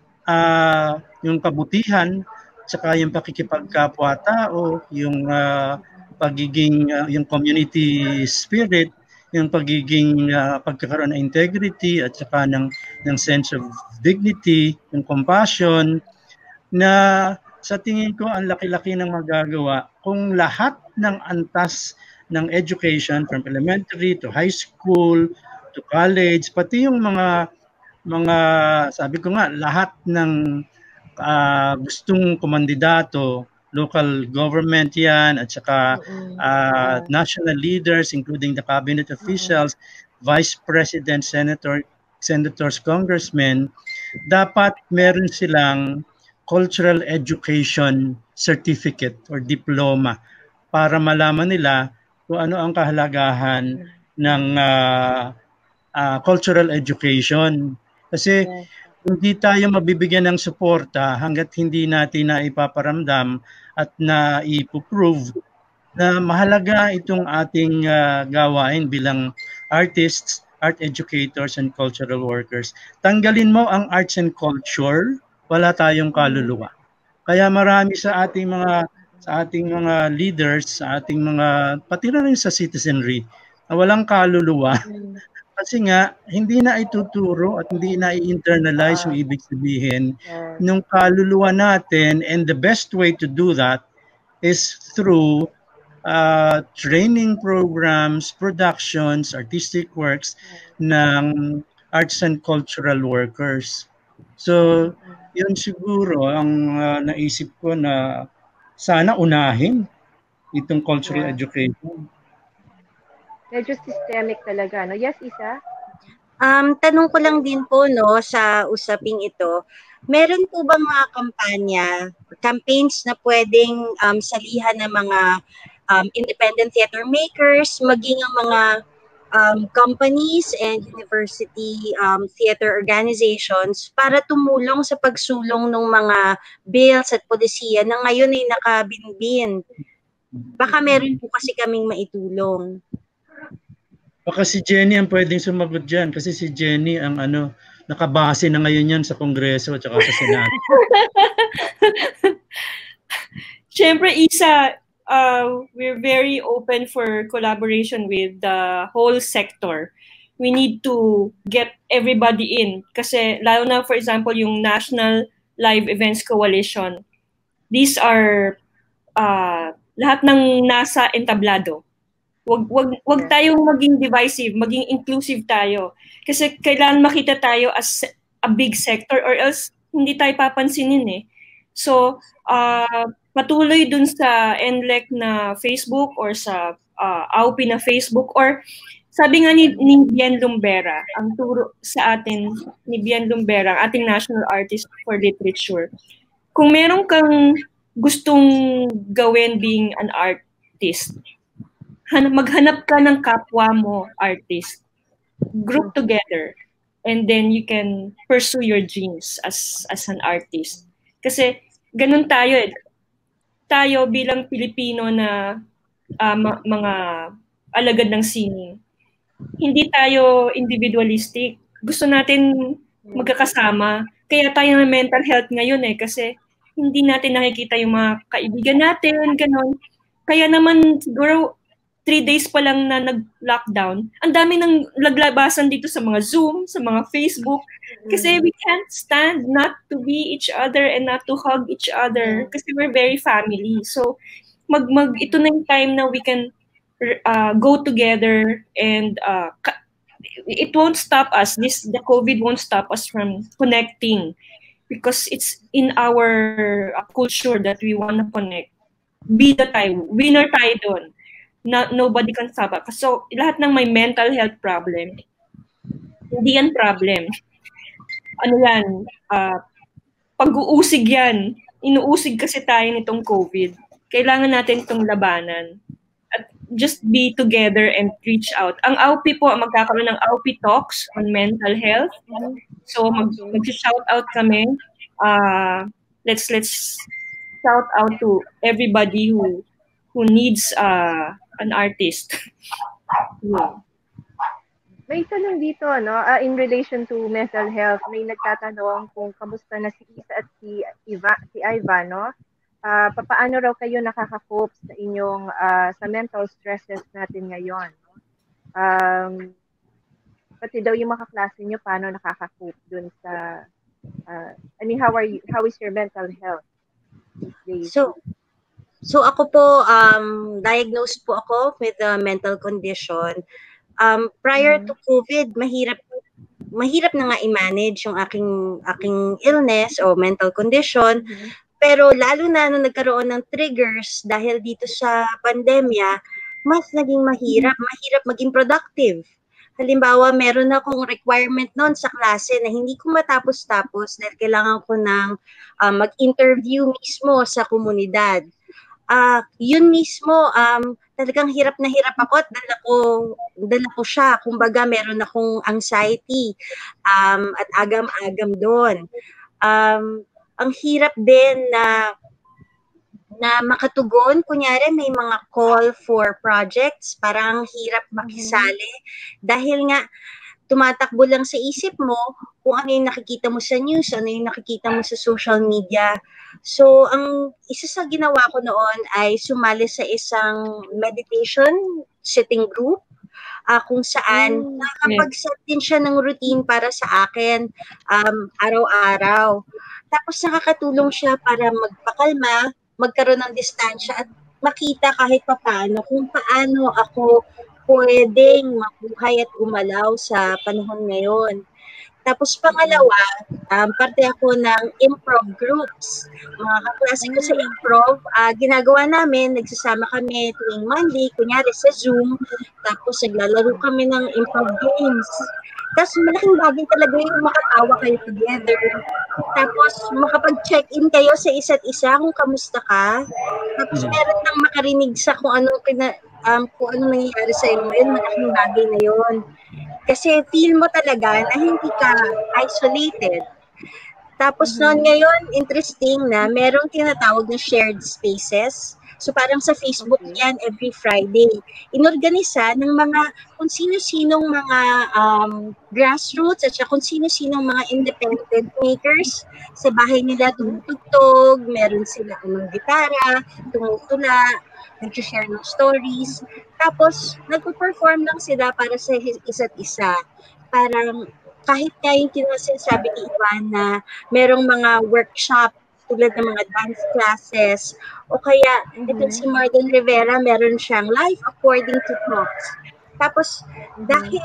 yung kabutihan, saka yung pakikipagkapwa-tao, yung pagiging yung community spirit, yung pagiging pagkakaroon ng integrity at saka ng sense of dignity, yung compassion, na sa tingin ko ang laki-laki ng magagawa kung lahat ng antas ng education from elementary to high school to college, pati yung mga sabi ko nga, lahat ng gustong kumandidato, local government yan, at saka national leaders, including the cabinet officials, vice president, senators, congressmen, dapat meron silang cultural education certificate or diploma para malaman nila kung ano ang kahalagahan ng cultural education. Kasi hindi tayo mabibigyan ng suporta hanggat hindi natin na ipaparamdam at na ipoprove na mahalaga itong ating gawain bilang artists, art educators, and cultural workers. Tanggalin mo ang arts and culture, wala tayong kaluluwa. Kaya marami sa ating mga leaders, sa ating mga pati na rin sa citizenry na walang kaluluwa. Kasi nga hindi na ituturo at hindi na i-internalize yung ibig sabihin ng kaluluwa natin, and the best way to do that is through training programs, productions, artistic works ng arts and cultural workers. So, yun siguro ang naisip ko na sana unahin itong cultural education. Medyo systemic talaga, no? Yes, Isa? Tanong ko lang din po, no, sa usaping ito, meron po ba mga campaigns na pwedeng salihan ng mga independent theater makers, maging ang mga companies and university theater organizations para tumulong sa pagsulong ng mga bills at polisiya na ngayon ay nakabinbin? Baka meron po kasi kaming maitulong. Baka si Jenny ang pwedeng sumagot dyan kasi si Jenny ang nakabase na ngayon yan sa Kongreso at saka sa Senado. Siyempre, Isa, we're very open for collaboration with the whole sector. We need to get everybody in. Kasi lalo na, for example, yung National Live Events Coalition, these are lahat ng nasa entablado. Wag tayong maging divisive, maging inclusive tayo. Kasi kailangan makita tayo as a big sector or else hindi tayo papansinin eh. So, patuloy dun sa NLEC na Facebook or sa AUPI na Facebook or sabi nga ni Bien Lumbera, ang turo sa atin ni Bien Lumbera, ang ating National Artist for Literature. Kung meron kang gustong gawin being an artist, maghanap ka ng kapwa mo artist. Group together and then you can pursue your dreams as an artist. Kasi ganun tayo eh. Tayo bilang Pilipino na mga alagad ng sining, hindi tayo individualistic. Gusto natin magkakasama. Kaya tayo ng mental health ngayon eh. Kasi hindi natin nakikita yung mga kaibigan natin, ganun. Kaya naman siguro 3 days pa lang na nag-lockdown, ang dami ng laglabasan dito sa mga Zoom, sa mga Facebook. Kasi we can't stand not to be each other and not to hug each other. Kasi we're very family. So, ito na yung time na we can go together and it won't stop us. The COVID won't stop us from connecting because it's in our culture that we want to connect. Be the time. Winner tayo doon. Nobody can stop us. So, lahat ng may mental health problem, hindi yan problem. Ano yan? Pag-uusig yan. Inuusig kasi tayo nitong COVID. Kailangan natin itong labanan. Just be together and reach out. Ang AUPI po, magkakaroon ng AUPI Talks on mental health. So, mag-shout out kami. Let's shout out to everybody who needs an artist. Yeah. May tanong dito, no? In relation to mental health, may nagtatanong kung kamusta na si Isa at si Iva, no? Paano raw kayo nakaka-cope sa inyong sa mental stresses natin ngayon? Pati daw yung mga kaklase nyo, paano nakaka-cope dun sa how is your mental health these days? So ako po, diagnosed po ako with a mental condition. Prior to COVID, mahirap na nga i-manage yung aking illness o mental condition. Pero lalo na nung nagkaroon ng triggers dahil dito sa pandemya, mas naging mahirap maging productive. Halimbawa, meron akong requirement noon sa klase na hindi ko matapos-tapos dahil kailangan ko ng mag-interview mismo sa komunidad. Yun mismo, talagang hirap na hirap ako at dala ko siya. Kumbaga, meron akong anxiety at agam-agam doon. Ang hirap din na makatugon. Kunyari, may mga call for projects. Parang hirap makisali. Dahil nga, tumatakbo lang sa isip mo kung ano yung nakikita mo sa news, ano yung nakikita mo sa social media. So, ang isa sa ginawa ko noon ay sumali sa isang meditation sitting group kung saan nakakapag-set din siya ng routine para sa akin araw-araw. Tapos nakakatulong siya para magpakalma, magkaroon ng distansya at makita kahit paano kung paano ako pwedeng mabuhay at gumalaw sa panahon ngayon. Tapos pangalawa, parte ako ng improv groups. Mga kaklase ko sa improv, ginagawa namin, nagsasama kami tuwing Monday, kunyari sa Zoom, tapos naglalaro kami ng improv games. Tapos malaking bagay talaga yung makatawa kayo together. Tapos makapag-check-in kayo sa isa't isa kung kamusta ka. Tapos meron nang makarinig sa kung anong nangyayari sa iyo ngayon, malaking bagay na yun. Kasi feel mo talaga na hindi ka isolated. Tapos noon ngayon, interesting na merong tinatawag na shared spaces. So parang sa Facebook yan every Friday. Inorganisa ng mga kung sino-sinong mga grassroots at kung sino-sinong mga independent makers sa bahay nila tumutugtog, meron sila ng gitara, tumutula, nag-share ng stories. Tapos nagpo-perform lang sila para sa isa't isa. Parang kahit nga yung sinasabi ni Ivan na merong mga workshop tulad ng mga dance classes o kaya itong si Martin Rivera meron siyang Life According to Talks. Tapos dahil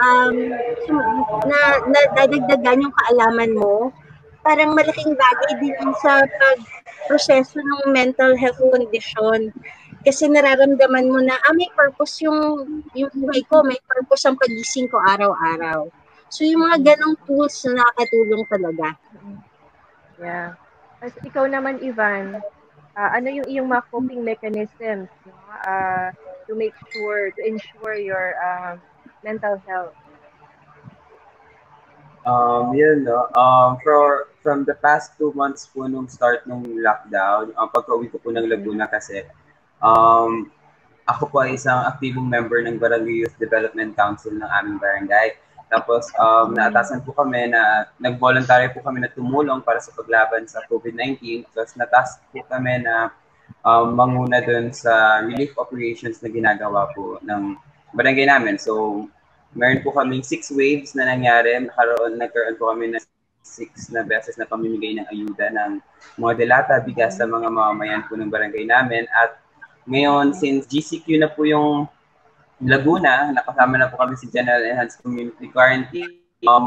nadadagdagan yung kaalaman mo, parang malaking bagay din sa pagproseso ng mental health condition. Kasi nararamdaman mo na may purpose yung buhay ko, may purpose ang pagising ko araw-araw. So yung mga ganong tools na nakakatulong talaga. Yeah. As ikaw naman, Ivan, ano yung iyong mga coping mechanisms to ensure your mental health? From the past 2 months po nung start nung lockdown, pagka-uwi ko po ng Laguna kasi, ako po ay isang active member ng Barangay Youth Development Council ng aming barangay. Tapos, naatasan po kami na nag-voluntary po kami na tumulong para sa paglaban sa COVID-19. Tapos, natask po kami na manguna dun sa relief operations na ginagawa po ng barangay namin. So, meron po kaming 6 waves na nangyari. Nagkaroon po kami na 6 na beses na pamimigay ng ayuda ng mga delata, bigas sa mga mamamayan po ng barangay namin. At ngayon, since GCQ na po yung Laguna, nakasama na po kami si General Enhanced Community Quarantine.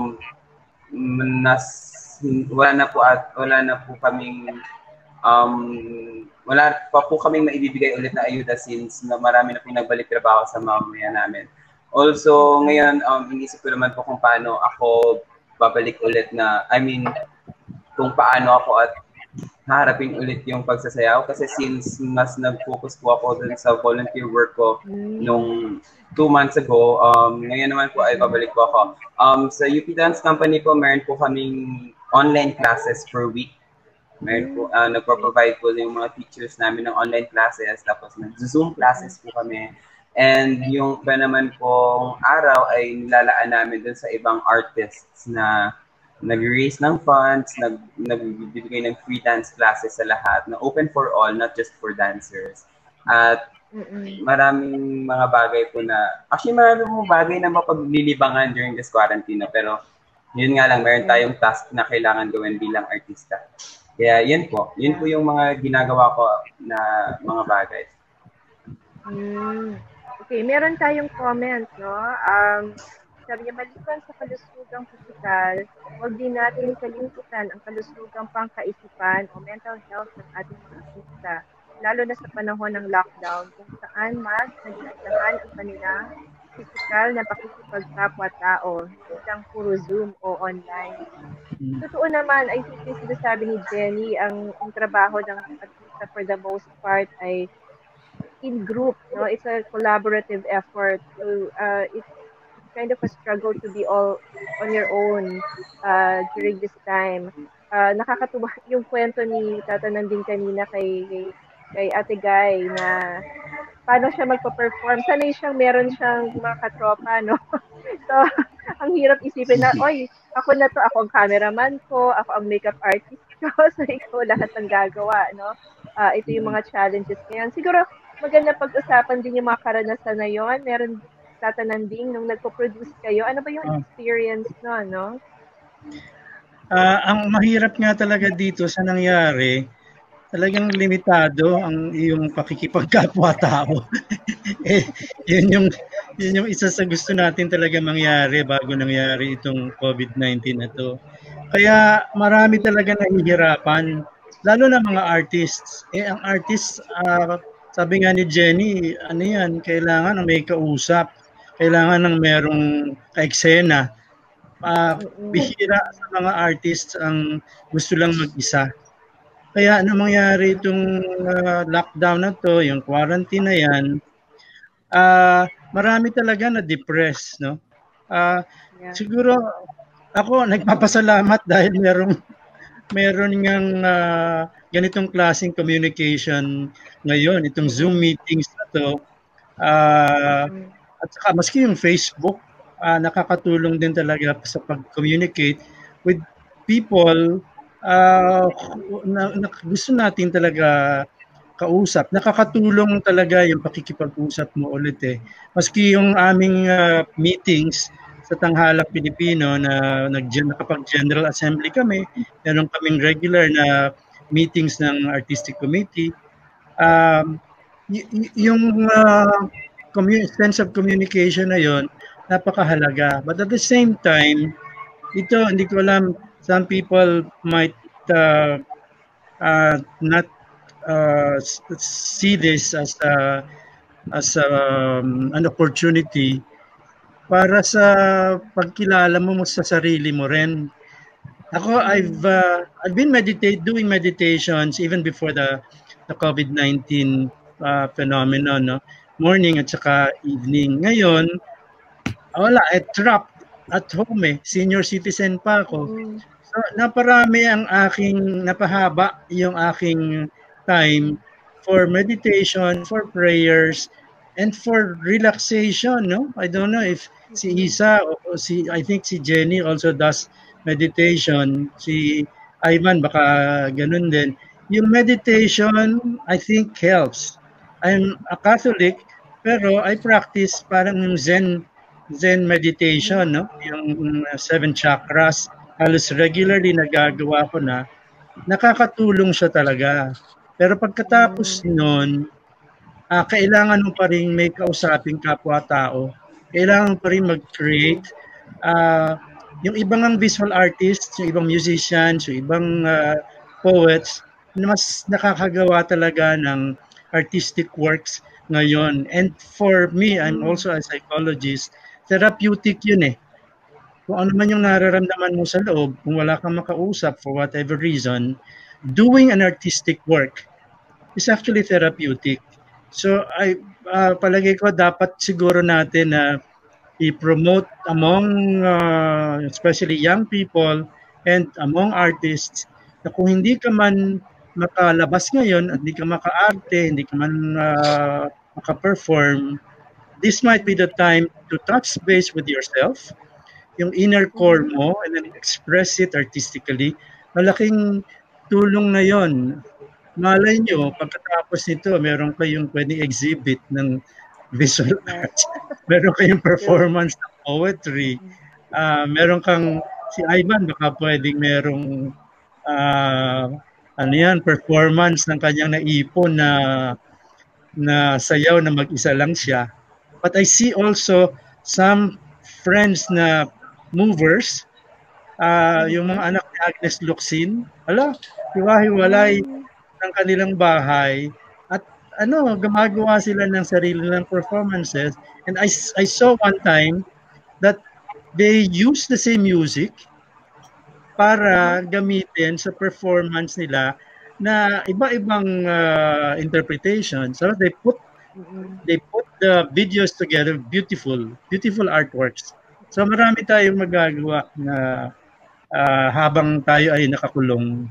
Wala pa po kaming maibibigay ulit na ayuda since marami na po nagbalik trabaho sa mamamayan namin. Also, ngayon, inisip ko naman po kung paano ako babalik ulit kung paano ako at harapin ulit yung pagsasayaw kasi since mas nag-focus po ako dun sa volunteer work ko nung 2 months ago, ngayon naman po ay babalik po ako. Sa UP Dance Company po, meron po kaming online classes per week. Meron po, nagpo-provide po yung mga teachers namin ng online classes, tapos nag-Zoom classes po kami. And yung pa naman pong araw ay nilalaan namin dun sa ibang artists na nag-raise ng funds, nagbibigay ng free dance classes sa lahat, na open for all, not just for dancers. At maraming mga bagay po na, actually maraming mga bagay na mapaglilibangan during this quarantine, pero yun nga lang, meron tayong task na kailangan gawin bilang artista. Kaya yun po yung mga ginagawa ko na mga bagay. Okay, meron tayong comment, no? Sabi niya, maliban sa kalusugang pisikal, huwag din natin kalimutan ang kalusugang pangkaisipan o mental health ng ating mga artista, lalo na sa panahon ng lockdown, kung saan mas nagdagdagan ang kanilang pisikal na pakikipagkapwa-tao, isang puro Zoom o online. Totoo naman, I think yung sinasabi ni Jenny, ang trabaho ng artista for the most part ay in group, no? It's a collaborative effort. So, it's kind of a struggle to be all on your own during this time. Nakakatuwa yung kwento ni Tata Nanding kanina kay Ate Guy na paano siya magpa-perform. Sanay meron siyang mga katropa, no? So, ang hirap isipin na, oy, ako na to, ako ang cameraman ko, ako ang makeup artist ko, so ikaw lahat ng gagawa, no? Ito yung mga challenges ngayon. Siguro, maganda pag-usapan din yung mga karanasan na yun. Meron Tata Nanding, nung nagpo-produce kayo, ano ba yung experience no? Ang mahirap nga talaga dito sa nangyari, talagang limitado ang iyong pakikipagkapwa-tao. Yun yung isa sa gusto natin talaga mangyari bago nangyari itong COVID-19 na to. Kaya marami talaga nahihirapan, lalo na mga artists. Ang artists, sabi nga ni Jenny, kailangan may kausap. Kailangan ng merong ka-eksena. Bihira sa mga artists ang gusto lang mag-isa. Kaya ano mangyari itong lockdown na to, yung quarantine na yan, marami talaga na-depress, no? Siguro ako nagpapasalamat dahil meron ngang ganitong klaseng communication ngayon, itong Zoom meetings na to, at saka maski yung Facebook, nakakatulong din talaga sa pag-communicate with people na gusto natin talaga kausap. Nakakatulong talaga yung pakikipag-usap mo ulit eh. Maski yung aming meetings sa Tanghalang Pilipino na nakapag-General Assembly kami, meron kaming regular na meetings ng Artistic Committee. Yung sense of communication na yon napakahalaga. But at the same time, ito, hindi ko alam, some people might not see this as an opportunity para sa pagkilala mo sa sarili mo rin. Ako, I've been doing meditations even before the COVID-19 phenomenon, no? Morning at saka evening. Ngayon, wala, trapped at home eh. Senior citizen pa ako. So, napahaba yung aking time for meditation, for prayers, and for relaxation, no? I don't know if si Isa o I think si Jenny also does meditation. Si Ivan baka ganun din. Yung meditation, I think helps. I'm a Catholic, pero I practice parang yung Zen meditation, no? Yung 7 chakras, halos regularly nagagawa ko na, nakakatulong siya talaga. Pero pagkatapos nun, kailangan mo pa rin may kausaping kapwa-tao. Kailangan mo pa rin mag-create. Yung ibang visual artists, yung ibang musicians, yung ibang poets, mas nakakagawa talaga ng artistic works ngayon. And for me, I'm also a psychologist, therapeutic yun eh. Kung ano man yung nararamdaman mo sa loob, kung wala kang makausap for whatever reason, doing an artistic work is actually therapeutic. So, palagay ko dapat siguro natin na i-promote among especially young people and among artists na kung hindi ka man makalabas ngayon at hindi ka maka-arte, hindi ka man maka-perform, this might be the time to touch base with yourself, yung inner core mo, and then express it artistically. Malaking tulong na yon. Malay nyo, pagkatapos nito, meron kayong pwedeng exhibit ng visual arts. Meron kayong performance ng poetry. Meron kang, si Ivan, baka pwedeng merong performance ng kanyang naipon na sayaw na mag-isa lang siya. But I see also some friends na movers, yung mga anak ni Agnes Luxin, hiwa-hiwalay ng kanilang bahay at gumagawa sila ng sarili ng performances. And I saw one time that they use the same music para gamitin sa performance nila na iba-ibang interpretation. So they put the videos together, beautiful artworks. So marami tayong magagawa na habang tayo ay nakakulong.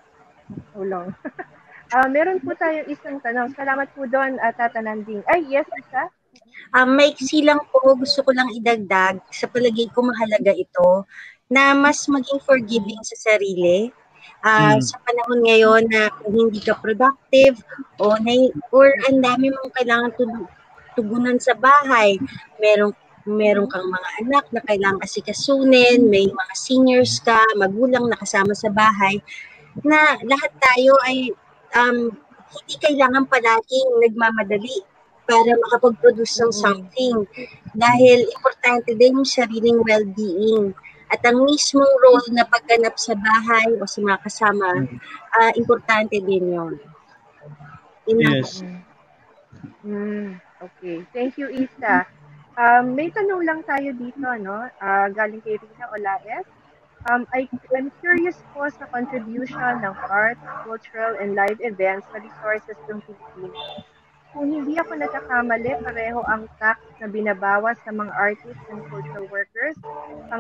Meron po tayong isang tanong. Salamat po doon, Tata Nanding. Ay, yes, Isa? Maiksi lang po, gusto ko lang idagdag. Sa palagay ko mahalaga ito na mas maging forgiving sa sarili. Sa panahon ngayon na kung hindi ka productive or ang dami mong kailangan tugunan sa bahay, meron kang mga anak na kailangan asikasunin, may mga seniors ka, magulang na kasama sa bahay, na lahat tayo ay hindi kailangan palaging nagmamadali para makapag-produce ng something. Dahil importante din yung sariling well-being. At ang mismong role na pagganap sa bahay o sa mga kasama, importante din yun. Yes. Okay. Thank you, Isa. May tanong lang tayo dito, no? Galing kay Rina Olaes. I'm curious po sa contribution ng art, cultural, and live events sa resources ng Pilipinas. Kung hindi ako nagkakamali, pareho ang tax na binabawas sa mga artists and social workers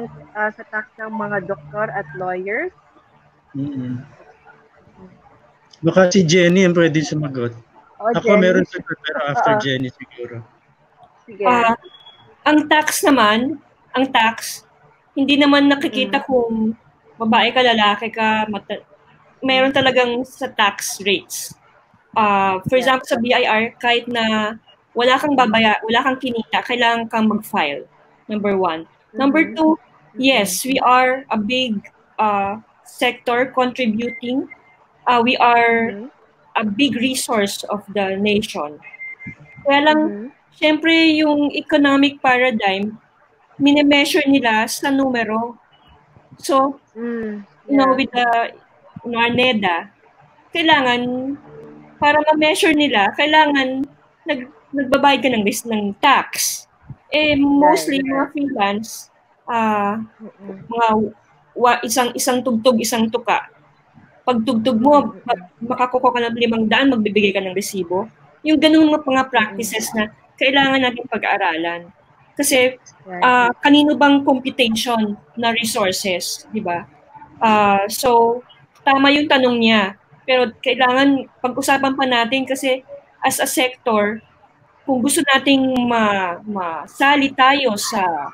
sa tax ng mga doktor at lawyers. Baka si Jenny ang pwede sumagot. Ako Jenny. meron sagot pero after Jenny siguro. Sige. Ang tax naman, hindi naman nakikita kung babae ka, lalaki ka, meron talagang sa tax rates. For example, sa BIR, kahit na wala kang kinita, kailangan kang mag-file. Number 1. Number 2, yes, we are a big sector contributing. We are a big resource of the nation. Kaya lang, syempre yung economic paradigm, mini-measure nila sa numero. So, with the NEDA, kailangan, para ma-measure nila, kailangan nagbabayad ka ng tax. Mostly mga freelance, mga isang tugtog, isang tuka. Pag tugtog mo, makakuha ka ng 500, magbibigay ka ng resibo. Yung ganung mga practices na kailangan natin pag-aaralan. Kasi kanino bang computation na resources, di ba? So, tama yung tanong niya. Pero kailangan pag-usapan pa natin kasi as a sector, kung gusto nating masali tayo sa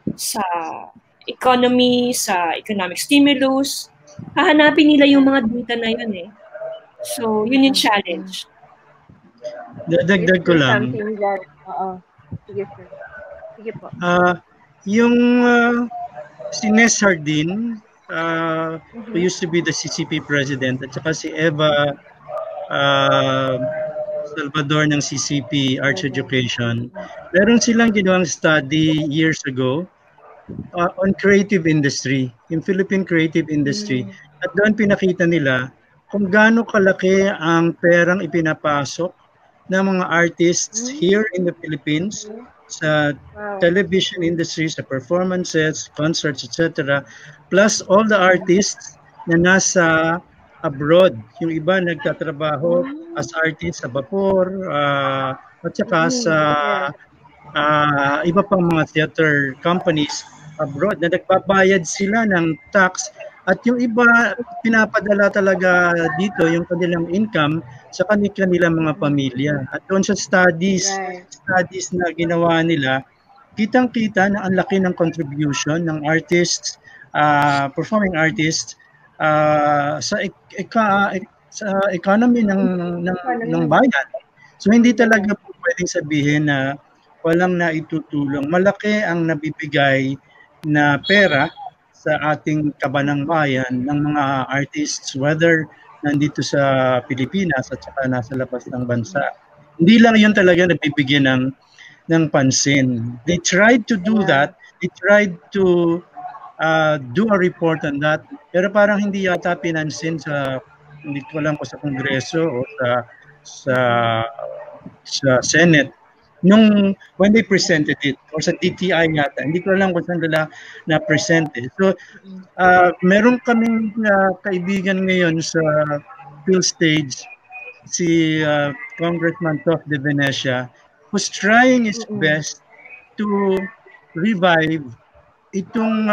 economy, sa economic stimulus, hahanapin nila yung mga data na yun eh. So, yun yung challenge. Dadagdag ko lang. Sige, sir. Sige po. Yung si Nes Hardin, who used to be the CCP president, at saka si Eva Salvador ng CCP Arts Education, meron silang ginawang study years ago on creative industry, in Philippine creative industry. At doon pinakita nila kung gaano kalaki ang perang ipinapasok ng mga artists here in the Philippines sa television industry, sa performances, concerts, etc. Plus all the artists na nasa abroad. Yung iba nagtatrabaho as artists sa vapor, at saka sa iba pang mga theater companies abroad na nagbabayad sila ng tax, at yung iba pinapadala talaga dito yung kanilang income sa kanilang mga pamilya. At doon sa studies na ginawa nila, kitang-kita na ang laki ng contribution ng artists, performing artists sa economy ng bayan. So hindi talaga po pwedeng sabihin na walang naitutulong. Malaki ang nabibigay na pera sa ating kabanang bayan ng mga artists, whether nandito sa Pilipinas at saka nasa labas ng bansa. Hindi lang yun talaga nabibigyan ng pansin. They tried to do that. They tried to do a report on that. Pero parang hindi yata pinansin hindi ko alam ko sa Kongreso o sa Senate when they presented it, or sa DTI yata. Hindi ko alam kung saan nila na-present. So, meron kaming kaibigan ngayon sa PhilStage, si Congressman Tof de Venecia, who's trying his best to revive itong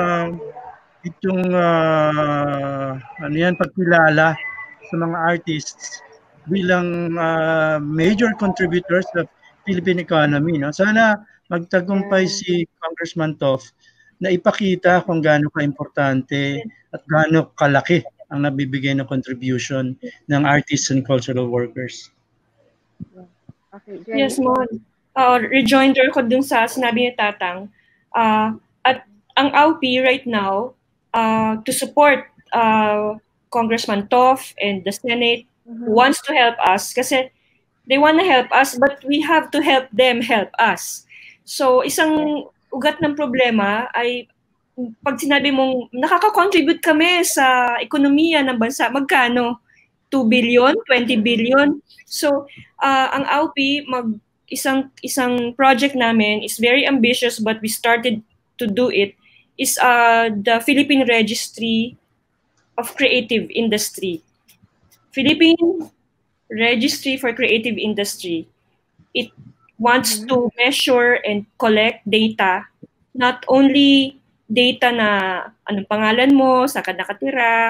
pagkilala sa mga artists bilang major contributors of Philippine economy. No? Sana magtagumpay si Congressman Tof na ipakita kung gaano ka-importante at gaano kalaki ang nabibigay na contribution ng artists and cultural workers. Okay, yes, Mon. Rejoinder ko dun sa sinabi ni Tatang. At ang AUPI right now, to support Congressman Tof and the Senate who wants to help us, kasi they want to help us, but we have to help them help us. So, isang ugat ng problema ay pag sinabi mong nakaka-contribute kami sa ekonomiya ng bansa, magkano? 2 billion? 20 billion? So, ang AUPI, isang project namin is very ambitious, but we started to do it, is the Philippine Registry of Creative Industry. Philippine Registry for Creative Industry. It wants to measure and collect data, not only data na anong pangalan mo, saan ka nakatira,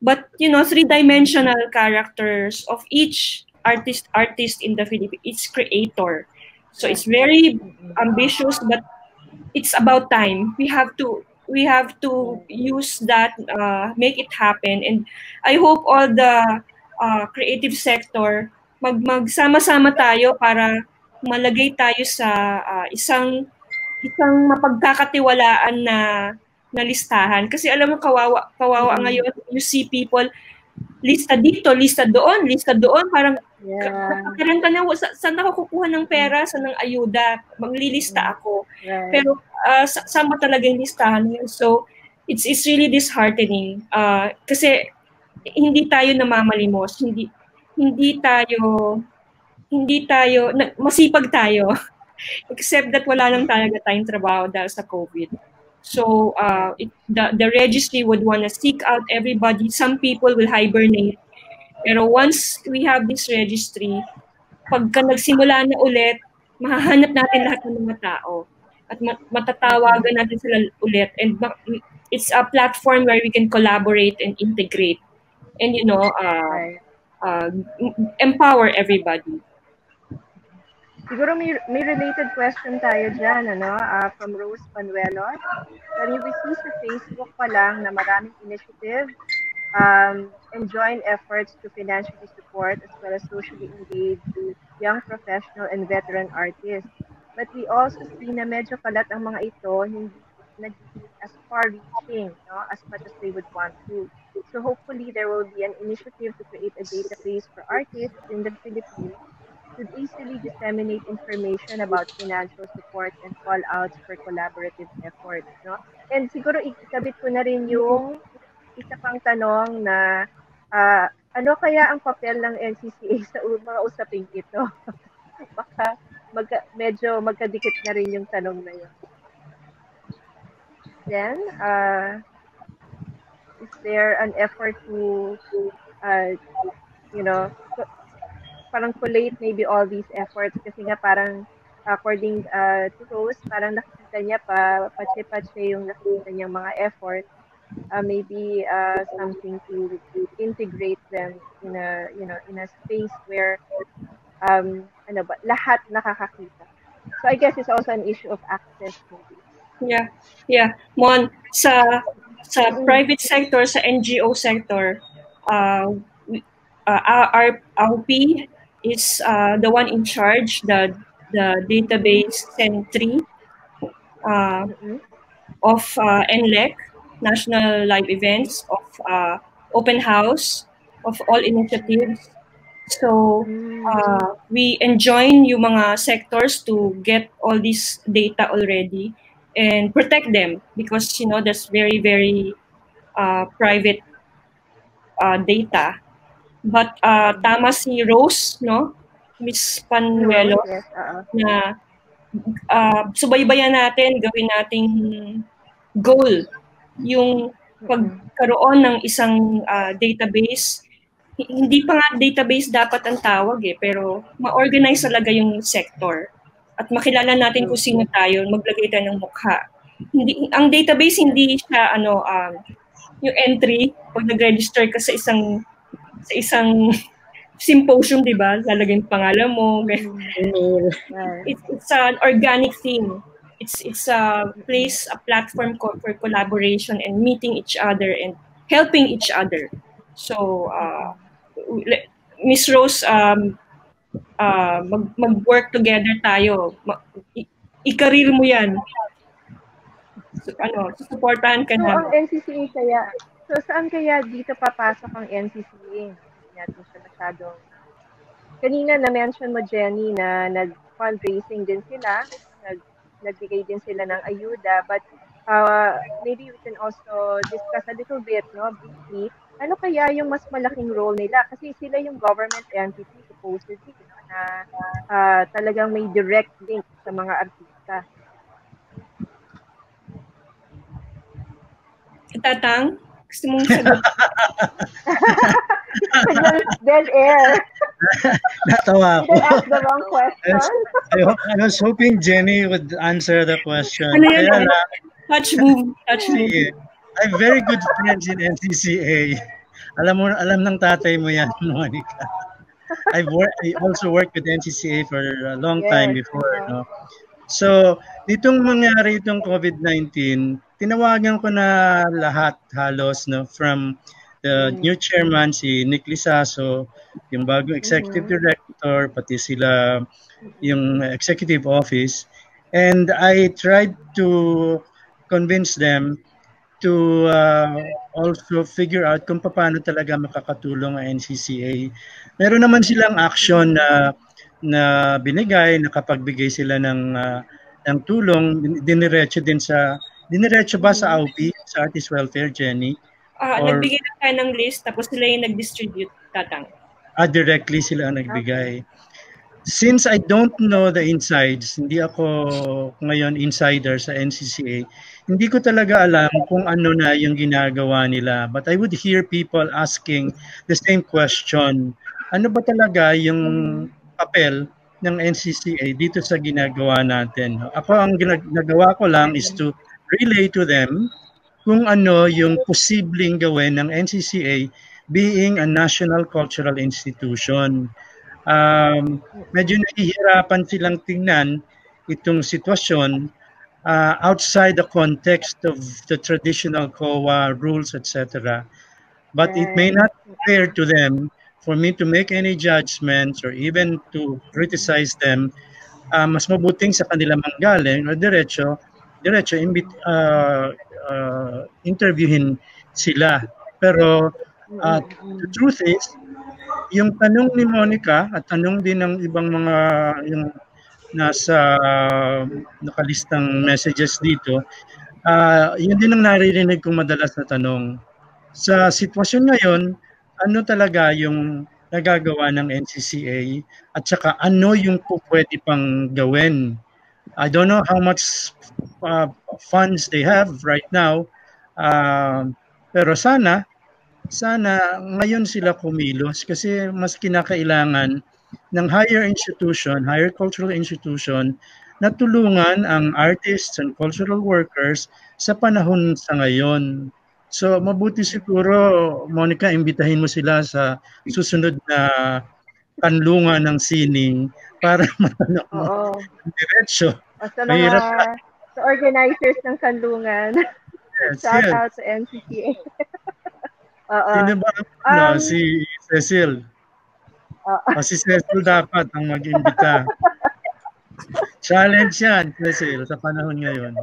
but you know, three-dimensional characters of each artist in the Philippines, each creator. So it's very ambitious, but it's about time. We have to use that, make it happen, and I hope all the creative sector magsama-sama tayo para malagay tayo sa isang mapagkakatiwalaan na listahan. Kasi alam mo, kawawa ngayon, you see people lista dito, lista doon, parang kakaran ka na, saan ako kukuha ng pera, saan ng ayuda, maglilista ako. Pero saan ba talaga yung listahan yun? So, it's really disheartening. Kasi hindi tayo namamalimos, hindi tayo, masipag tayo. Except that wala lang talaga tayong trabaho dahil sa COVID. So the registry would want to seek out everybody. Some people will hibernate. Pero once we have this registry, pagka nagsimula na ulit, mahahanap natin lahat ng mga tao at matatawagan natin sila ulit. And it's a platform where we can collaborate and integrate and, you know, empower everybody. Siguro may related question tayo dyan, from Rose Panuelos. We see sa Facebook pa lang na maraming initiative and joint efforts to financially support as well as socially engage young professional and veteran artists. But we also see na medyo kalat ang mga ito, hindi nagiging as far-reaching as much as they would want to. So hopefully there will be an initiative to create a database for artists in the Philippines could easily disseminate information about financial support and call-outs for collaborative efforts. No? And siguro ikabit ko na rin yung isa pang tanong na ano kaya ang papel ng NCCA sa mga usaping ito? Baka medyo magkadikit na rin yung tanong na yun. Then, is there an effort to parang collate maybe all these efforts kasi nga parang according to Rose, parang nakikita niya patse-patse yung nakikita niyang mga effort. Maybe something to integrate them in a space where lahat nakakakita. So I guess it's also an issue of access maybe. Yeah. Mon, sa private sector, sa NGO sector, our OP is the one in charge, the database Sentry of NLEC, National Live Events, of Open House, of all initiatives. So we enjoin yung mga sectors to get all this data already and protect them because, you know, that's very, very private data. But tama si Rose, no? Miss Panuelos, na subaybayan natin, gawin nating goal yung pagkaroon ng isang database. Hindi pa nga database dapat ang tawag pero ma-organize talaga yung sector at makilala natin kung sino tayo, maglagay tayo ng mukha. Ang database hindi siya yung entry pag nag-register ka sa isang symposium, di ba? Lalagay yung pangalan mo. It's an organic thing. It's a place, a platform for collaboration and meeting each other and helping each other. So, Miss Rose, mag-work together tayo. I-career mo yan. Susuportahan ka na. So, ang NCCA kaya, saan kaya dito papasok ang NCCA? Hindi natin siya masyadong. Kanina na-mention mo, Jenny, na nag-fundraising din sila, nagbigay din sila ng ayuda, but maybe we can also discuss a little bit, briefly, ano kaya yung mas malaking role nila? Kasi sila yung government entity, supposedly, na talagang may direct link sa mga artista. Tatang? Gusto mong sagot? Dead air. Natawa ako. Did I ask the wrong question? I was hoping Jenny would answer the question. Touch move. I'm very good friends in NCCA. Alam ng tatay mo yan, Monica. I also worked with NCCA for a long time before, no? So, ditong mangyari itong COVID-19, tinawagan ko na lahat halos, no, from the new chairman si Nick Lisaso, yung bagong executive director, pati sila yung executive office, and I tried to convince them to also figure out kung paano talaga makakatulong ang NCCA. Meron naman silang action na binigay, nakapagbigay sila ng tulong, diniretso ba sa AUP, sa Artist Welfare, Jenny? Nagbigay na tayo ng list, tapos sila yung nag-distribute, Tatang. Directly sila ang nagbigay. Since I don't know the insides, hindi ako ngayon insider sa NCCA, hindi ko talaga alam kung ano na yung ginagawa nila. But I would hear people asking the same question. Ano ba talaga yung papel ng NCCA dito sa ginagawa natin? Ako, ang ginagawa ko lang is to relay to them kung ano yung posibleng gawin ng NCCA being a national cultural institution. Medyo nahihirapan silang tingnan itong sitwasyon outside the context of the traditional COA rules, etc. But it may not be fair to them for me to make any judgments or even to criticize them. Mas mabuting sa kanila manggaling o diretso interviewin sila. Pero the truth is, yung tanong ni Monica at tanong din ng ibang mga yung nasa nakalistang messages dito, yun din ang naririnig kong madalas na tanong. Sa sitwasyon ngayon, ano talaga yung nagagawa ng NCCA at saka ano yung pwede pang gawin? I don't know how much funds they have right now, pero sana ngayon sila kumilos kasi mas kinakailangan ng higher cultural institution na tulungan ang artists and cultural workers sa panahon sa ngayon. So mabuti siguro, Monica, imbitahin mo sila sa susunod na kanlungan ng sining para matanong mo diretsyo. Sa organizers ng kanlungan. Shout out to NCCA. Sino ba si Cecil? Si Cecil dapat ang mag-imbita. Challenge yan, Cecil, sa panahon ngayon.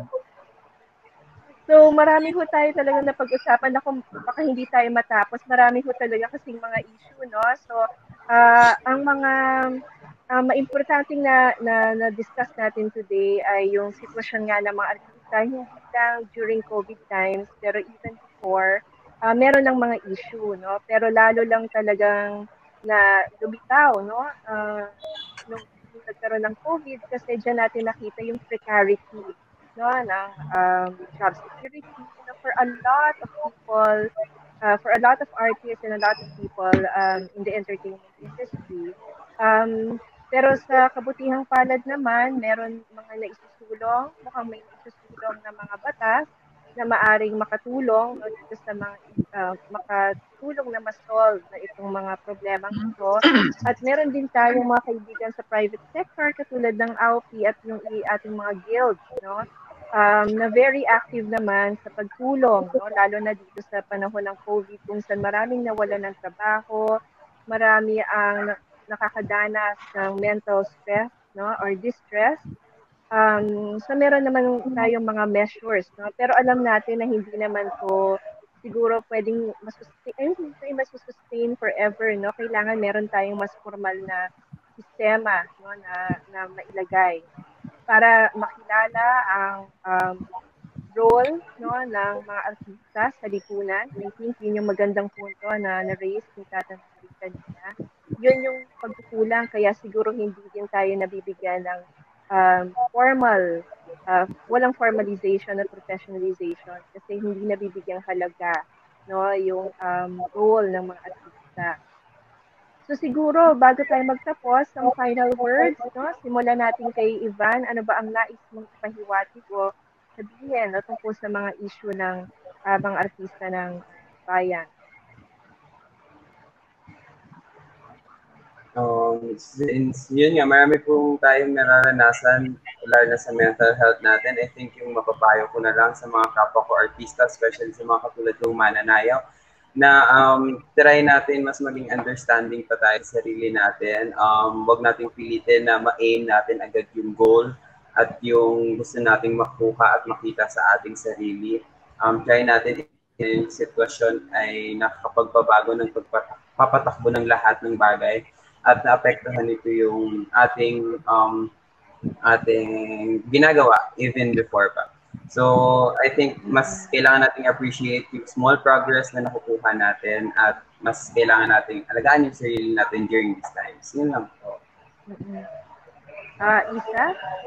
So, marami ho tayo talaga na pag-usapan. Ako, baka hindi tayo matapos. Marami ho talaga kasing mga issue, no? So, ang mga maimportanteng na discuss natin today ay yung sitwasyon nga ng mga artista, hindi lang during COVID times, pero even before, meron ng mga issue, no? Pero lalo lang talagang na lumitaw, no? Nung nagkaroon ng COVID, kasi dyan natin nakita yung precarity, no? Ng job security, for a lot of people, for a lot of artists and a lot of people in the entertainment industry. Pero sa kabutihang palad naman, meron mga naisusulong, mukhang may naisusulong na mga batas na maaring makatulong no, dito sa mga makatulong na ma-solve na itong mga problemang ito. At meron din tayong mga kaibigan sa private sector katulad ng AUP at yung ating mga guilds, no? Na very active naman sa pagtulong, no? Lalo na dito sa panahon ng COVID kung saan maraming nawalan ng trabaho, marami ang nakakadanas ng mental stress, no, or distress. So meron naman tayong mga measures, no? Pero alam natin na hindi naman to siguro pwedeng masustain forever, no? Kailangan meron tayong mas formal na sistema, no, na mailagay para makilala ang role, no, ng mga artista sa lipunan. I think yun yung magandang punto na na-raise ni Tata kanina. Yun yung pagkukulang, kaya siguro hindi din tayo nabibigyan ng walang formalization at professionalization kasi hindi nabibigyang halaga, no, yung role ng mga artista. So siguro bago tayo magtapos, ang final words, no, simulan natin kay Ivan. Ano ba ang nais mong ipahiwatig o sabihin no, tungkol sa mga issue ng mga artista ng bayan? since yun nga, marami pong tayong nararanasan, lalo na sa mental health natin. I think yung mapapayo ko na lang sa mga kapwa ko artista, especially sa mga katulad kong mananayaw, na try natin mas maging understanding pa tayo sa sarili natin. Wag nating pilitin na ma-aim natin agad yung goal at yung gusto nating makuha at makita sa ating sarili. Try natin yung sitwasyon ay nakakapagpabago ng papatakbo ng lahat ng bagay at naapektuhan nito yung ating ginagawa even before pa. So, I think mas kailangan nating appreciate yung small progress na nakukuha natin at mas kailangan nating alagaan yung sarili natin during these times. Yun lang po. Isa?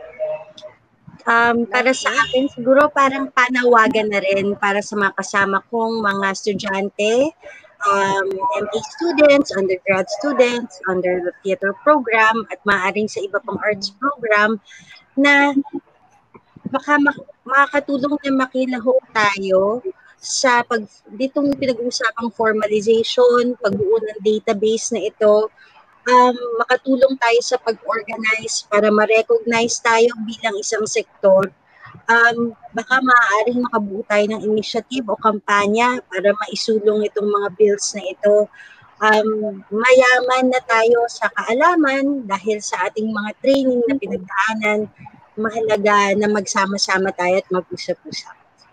Para sa akin, siguro parang panawagan na rin para sa mga kasama kong mga estudyante, MA students, undergrad students, under the theater program, at maaaring sa iba pang arts program, na baka makakatulong na makilahok tayo sa ditong pinag-uusapang formalization, pagbuo ng database na ito, makatulong tayo sa pag-organize para ma-recognize tayo bilang isang sektor. Baka maaaring makabuo tayo ng initiative o kampanya para maisulong itong mga bills na ito. Mayaman na tayo sa kaalaman dahil sa ating mga training na pinagdaanan. Mahalaga na magsama-sama tayo at mag-usap-usap.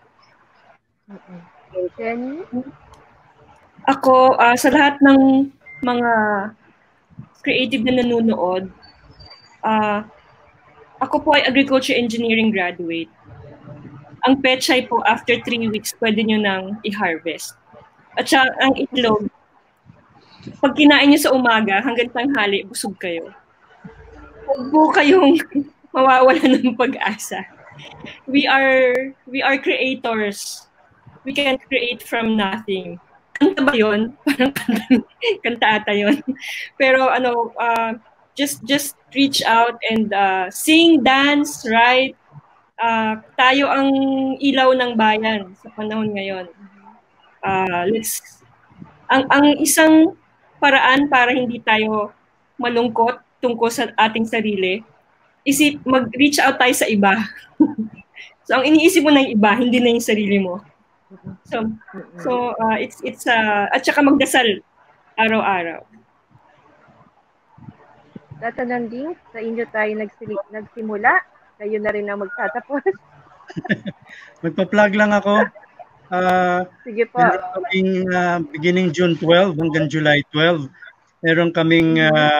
Jenny? Ako, sa lahat ng mga creative na nanonood, ako po ay agriculture engineering graduate. Ang pechay po, after 3 weeks, pwede nyo nang i-harvest. At siya, ang itlog, pag kinain nyo sa umaga, hanggang tanghali, busog kayo. Huwag po kayong mawawala ng pag-asa. We are creators. We can create from nothing. Kanta ba yun? Parang kanta ata yun. Pero just reach out and sing, dance, write. Tayo ang ilaw ng bayan sa panahon ngayon. Ang isang paraan para hindi tayo malungkot tungkol sa ating sarili, mag-reach out tayo sa iba. So, ang iniisip mo ng iba, hindi na yung sarili mo. So it's at saka magdasal araw-araw. Tatananding, sa inyo tayo nagsimula. Kayo na rin ang magtatapos. Magpa-plug lang ako. Sige po. Beginning June 12 hanggang July 12, meron kaming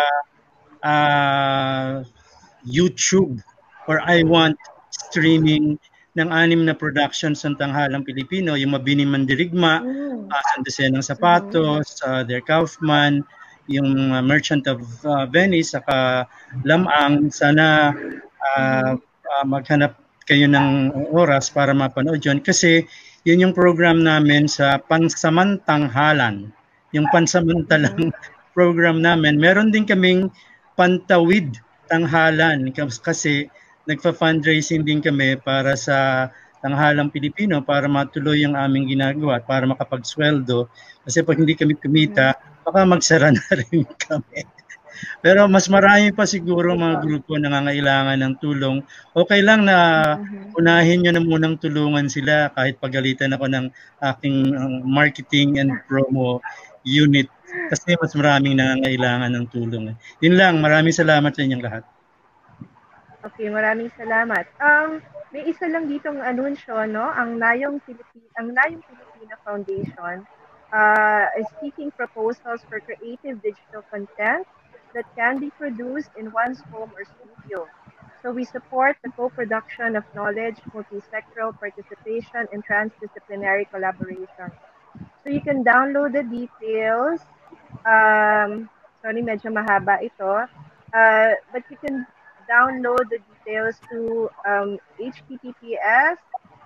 YouTube or I Want streaming ng 6 na productions ng Tanghalang Pilipino, yung Mabini Mandirigma, San Jose ng Sapatos, Der Kaufman, yung Merchant of Venice, saka Lamang. Sana maghanap kayo ng oras para mapanood yun. Kasi yun yung program namin sa pansamantanghalan. Yung pansamantalang program namin. Meron din kaming pantawid tanghalan kasi nagpa-fundraising din kami para sa Tanghalang Pilipino para matuloy ang aming ginagawa at para makapagsweldo. Kasi pag hindi kami kumita, baka magsara na rin kami. Pero mas marami pa siguro mga grupo na nangangailangan ng tulong. Okay lang na unahin nyo na munang tulungan sila kahit pagalitan ako ng aking marketing and promo unit. Kasi mas maraming nangangailangan ng tulong. Yun lang, maraming salamat sa inyong lahat. Okay, maraming salamat. May isa lang ditong anunsyo, no? Ang Nayong Filipina Foundation is seeking proposals for creative digital content that can be produced in one's home or studio. So we support the co-production of knowledge, multi-sectoral participation, and transdisciplinary collaboration. So you can download the details. Sorry, medyo mahaba ito. But you can download the details to https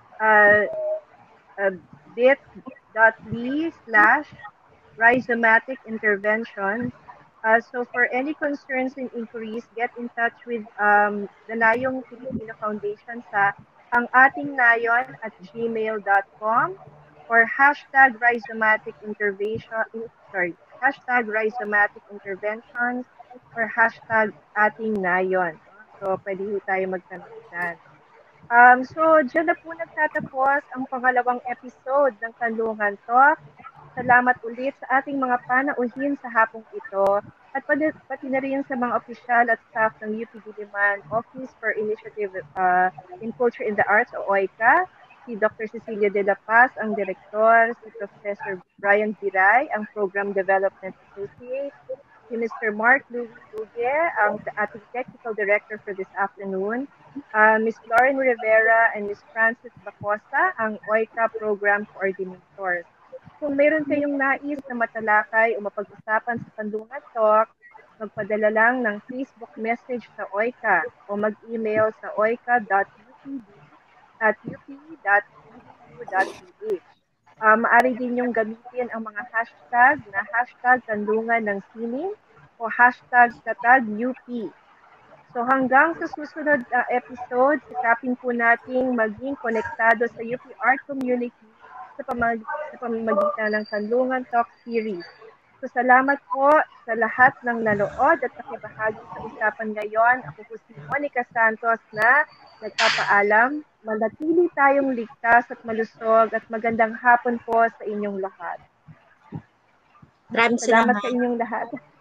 bit.ly/rhizomatic intervention. So for any concerns and inquiries, get in touch with the Nayong Filipino Foundation sa angatingnayon@gmail.com or #rhizomatic interventions or hashtag ating nayon. So, pwede po tayo magtanong dyan. So, dyan na po nagtatapos ang pangalawang episode ng Kanlungan Talk. Salamat ulit sa ating mga panauhin sa hapong ito at pati na rin sa mga opisyal at staff ng UP Diliman Office for Initiative in Culture in the Arts o OICA, si Dr. Cecilia De La Paz, ang Direktor, si Professor Brian Giray, ang Program Development Associate, si Mr. Mark Louis Lugue, ang ating Technical Director for this afternoon, Ms. Lauren Rivera and Ms. Francis Bacosta, ang OICA Program Coordinators. Kung meron kayong nais na matalakay o mapag-usapan sa Kanlungan Talk, magpadala lang ng Facebook message sa OICA o mag-email sa oica.upd@up.edu.ph. Maaari din yung gamitin ang mga hashtag na hashtag Kanlungan ng Sining o hashtag Tatag UP. So hanggang sa susunod episode, sikapin po nating maging konektado sa UP Art Community sa pamamagitan ng Kanlungan Talk Series. So salamat po sa lahat ng nanood at nakibahagi sa usapan ngayon. Ako po si Monica Santos na nagpapaalam. Manatili tayong ligtas at malusog at magandang hapon po sa inyong lahat. Maraming salamat sa inyong lahat.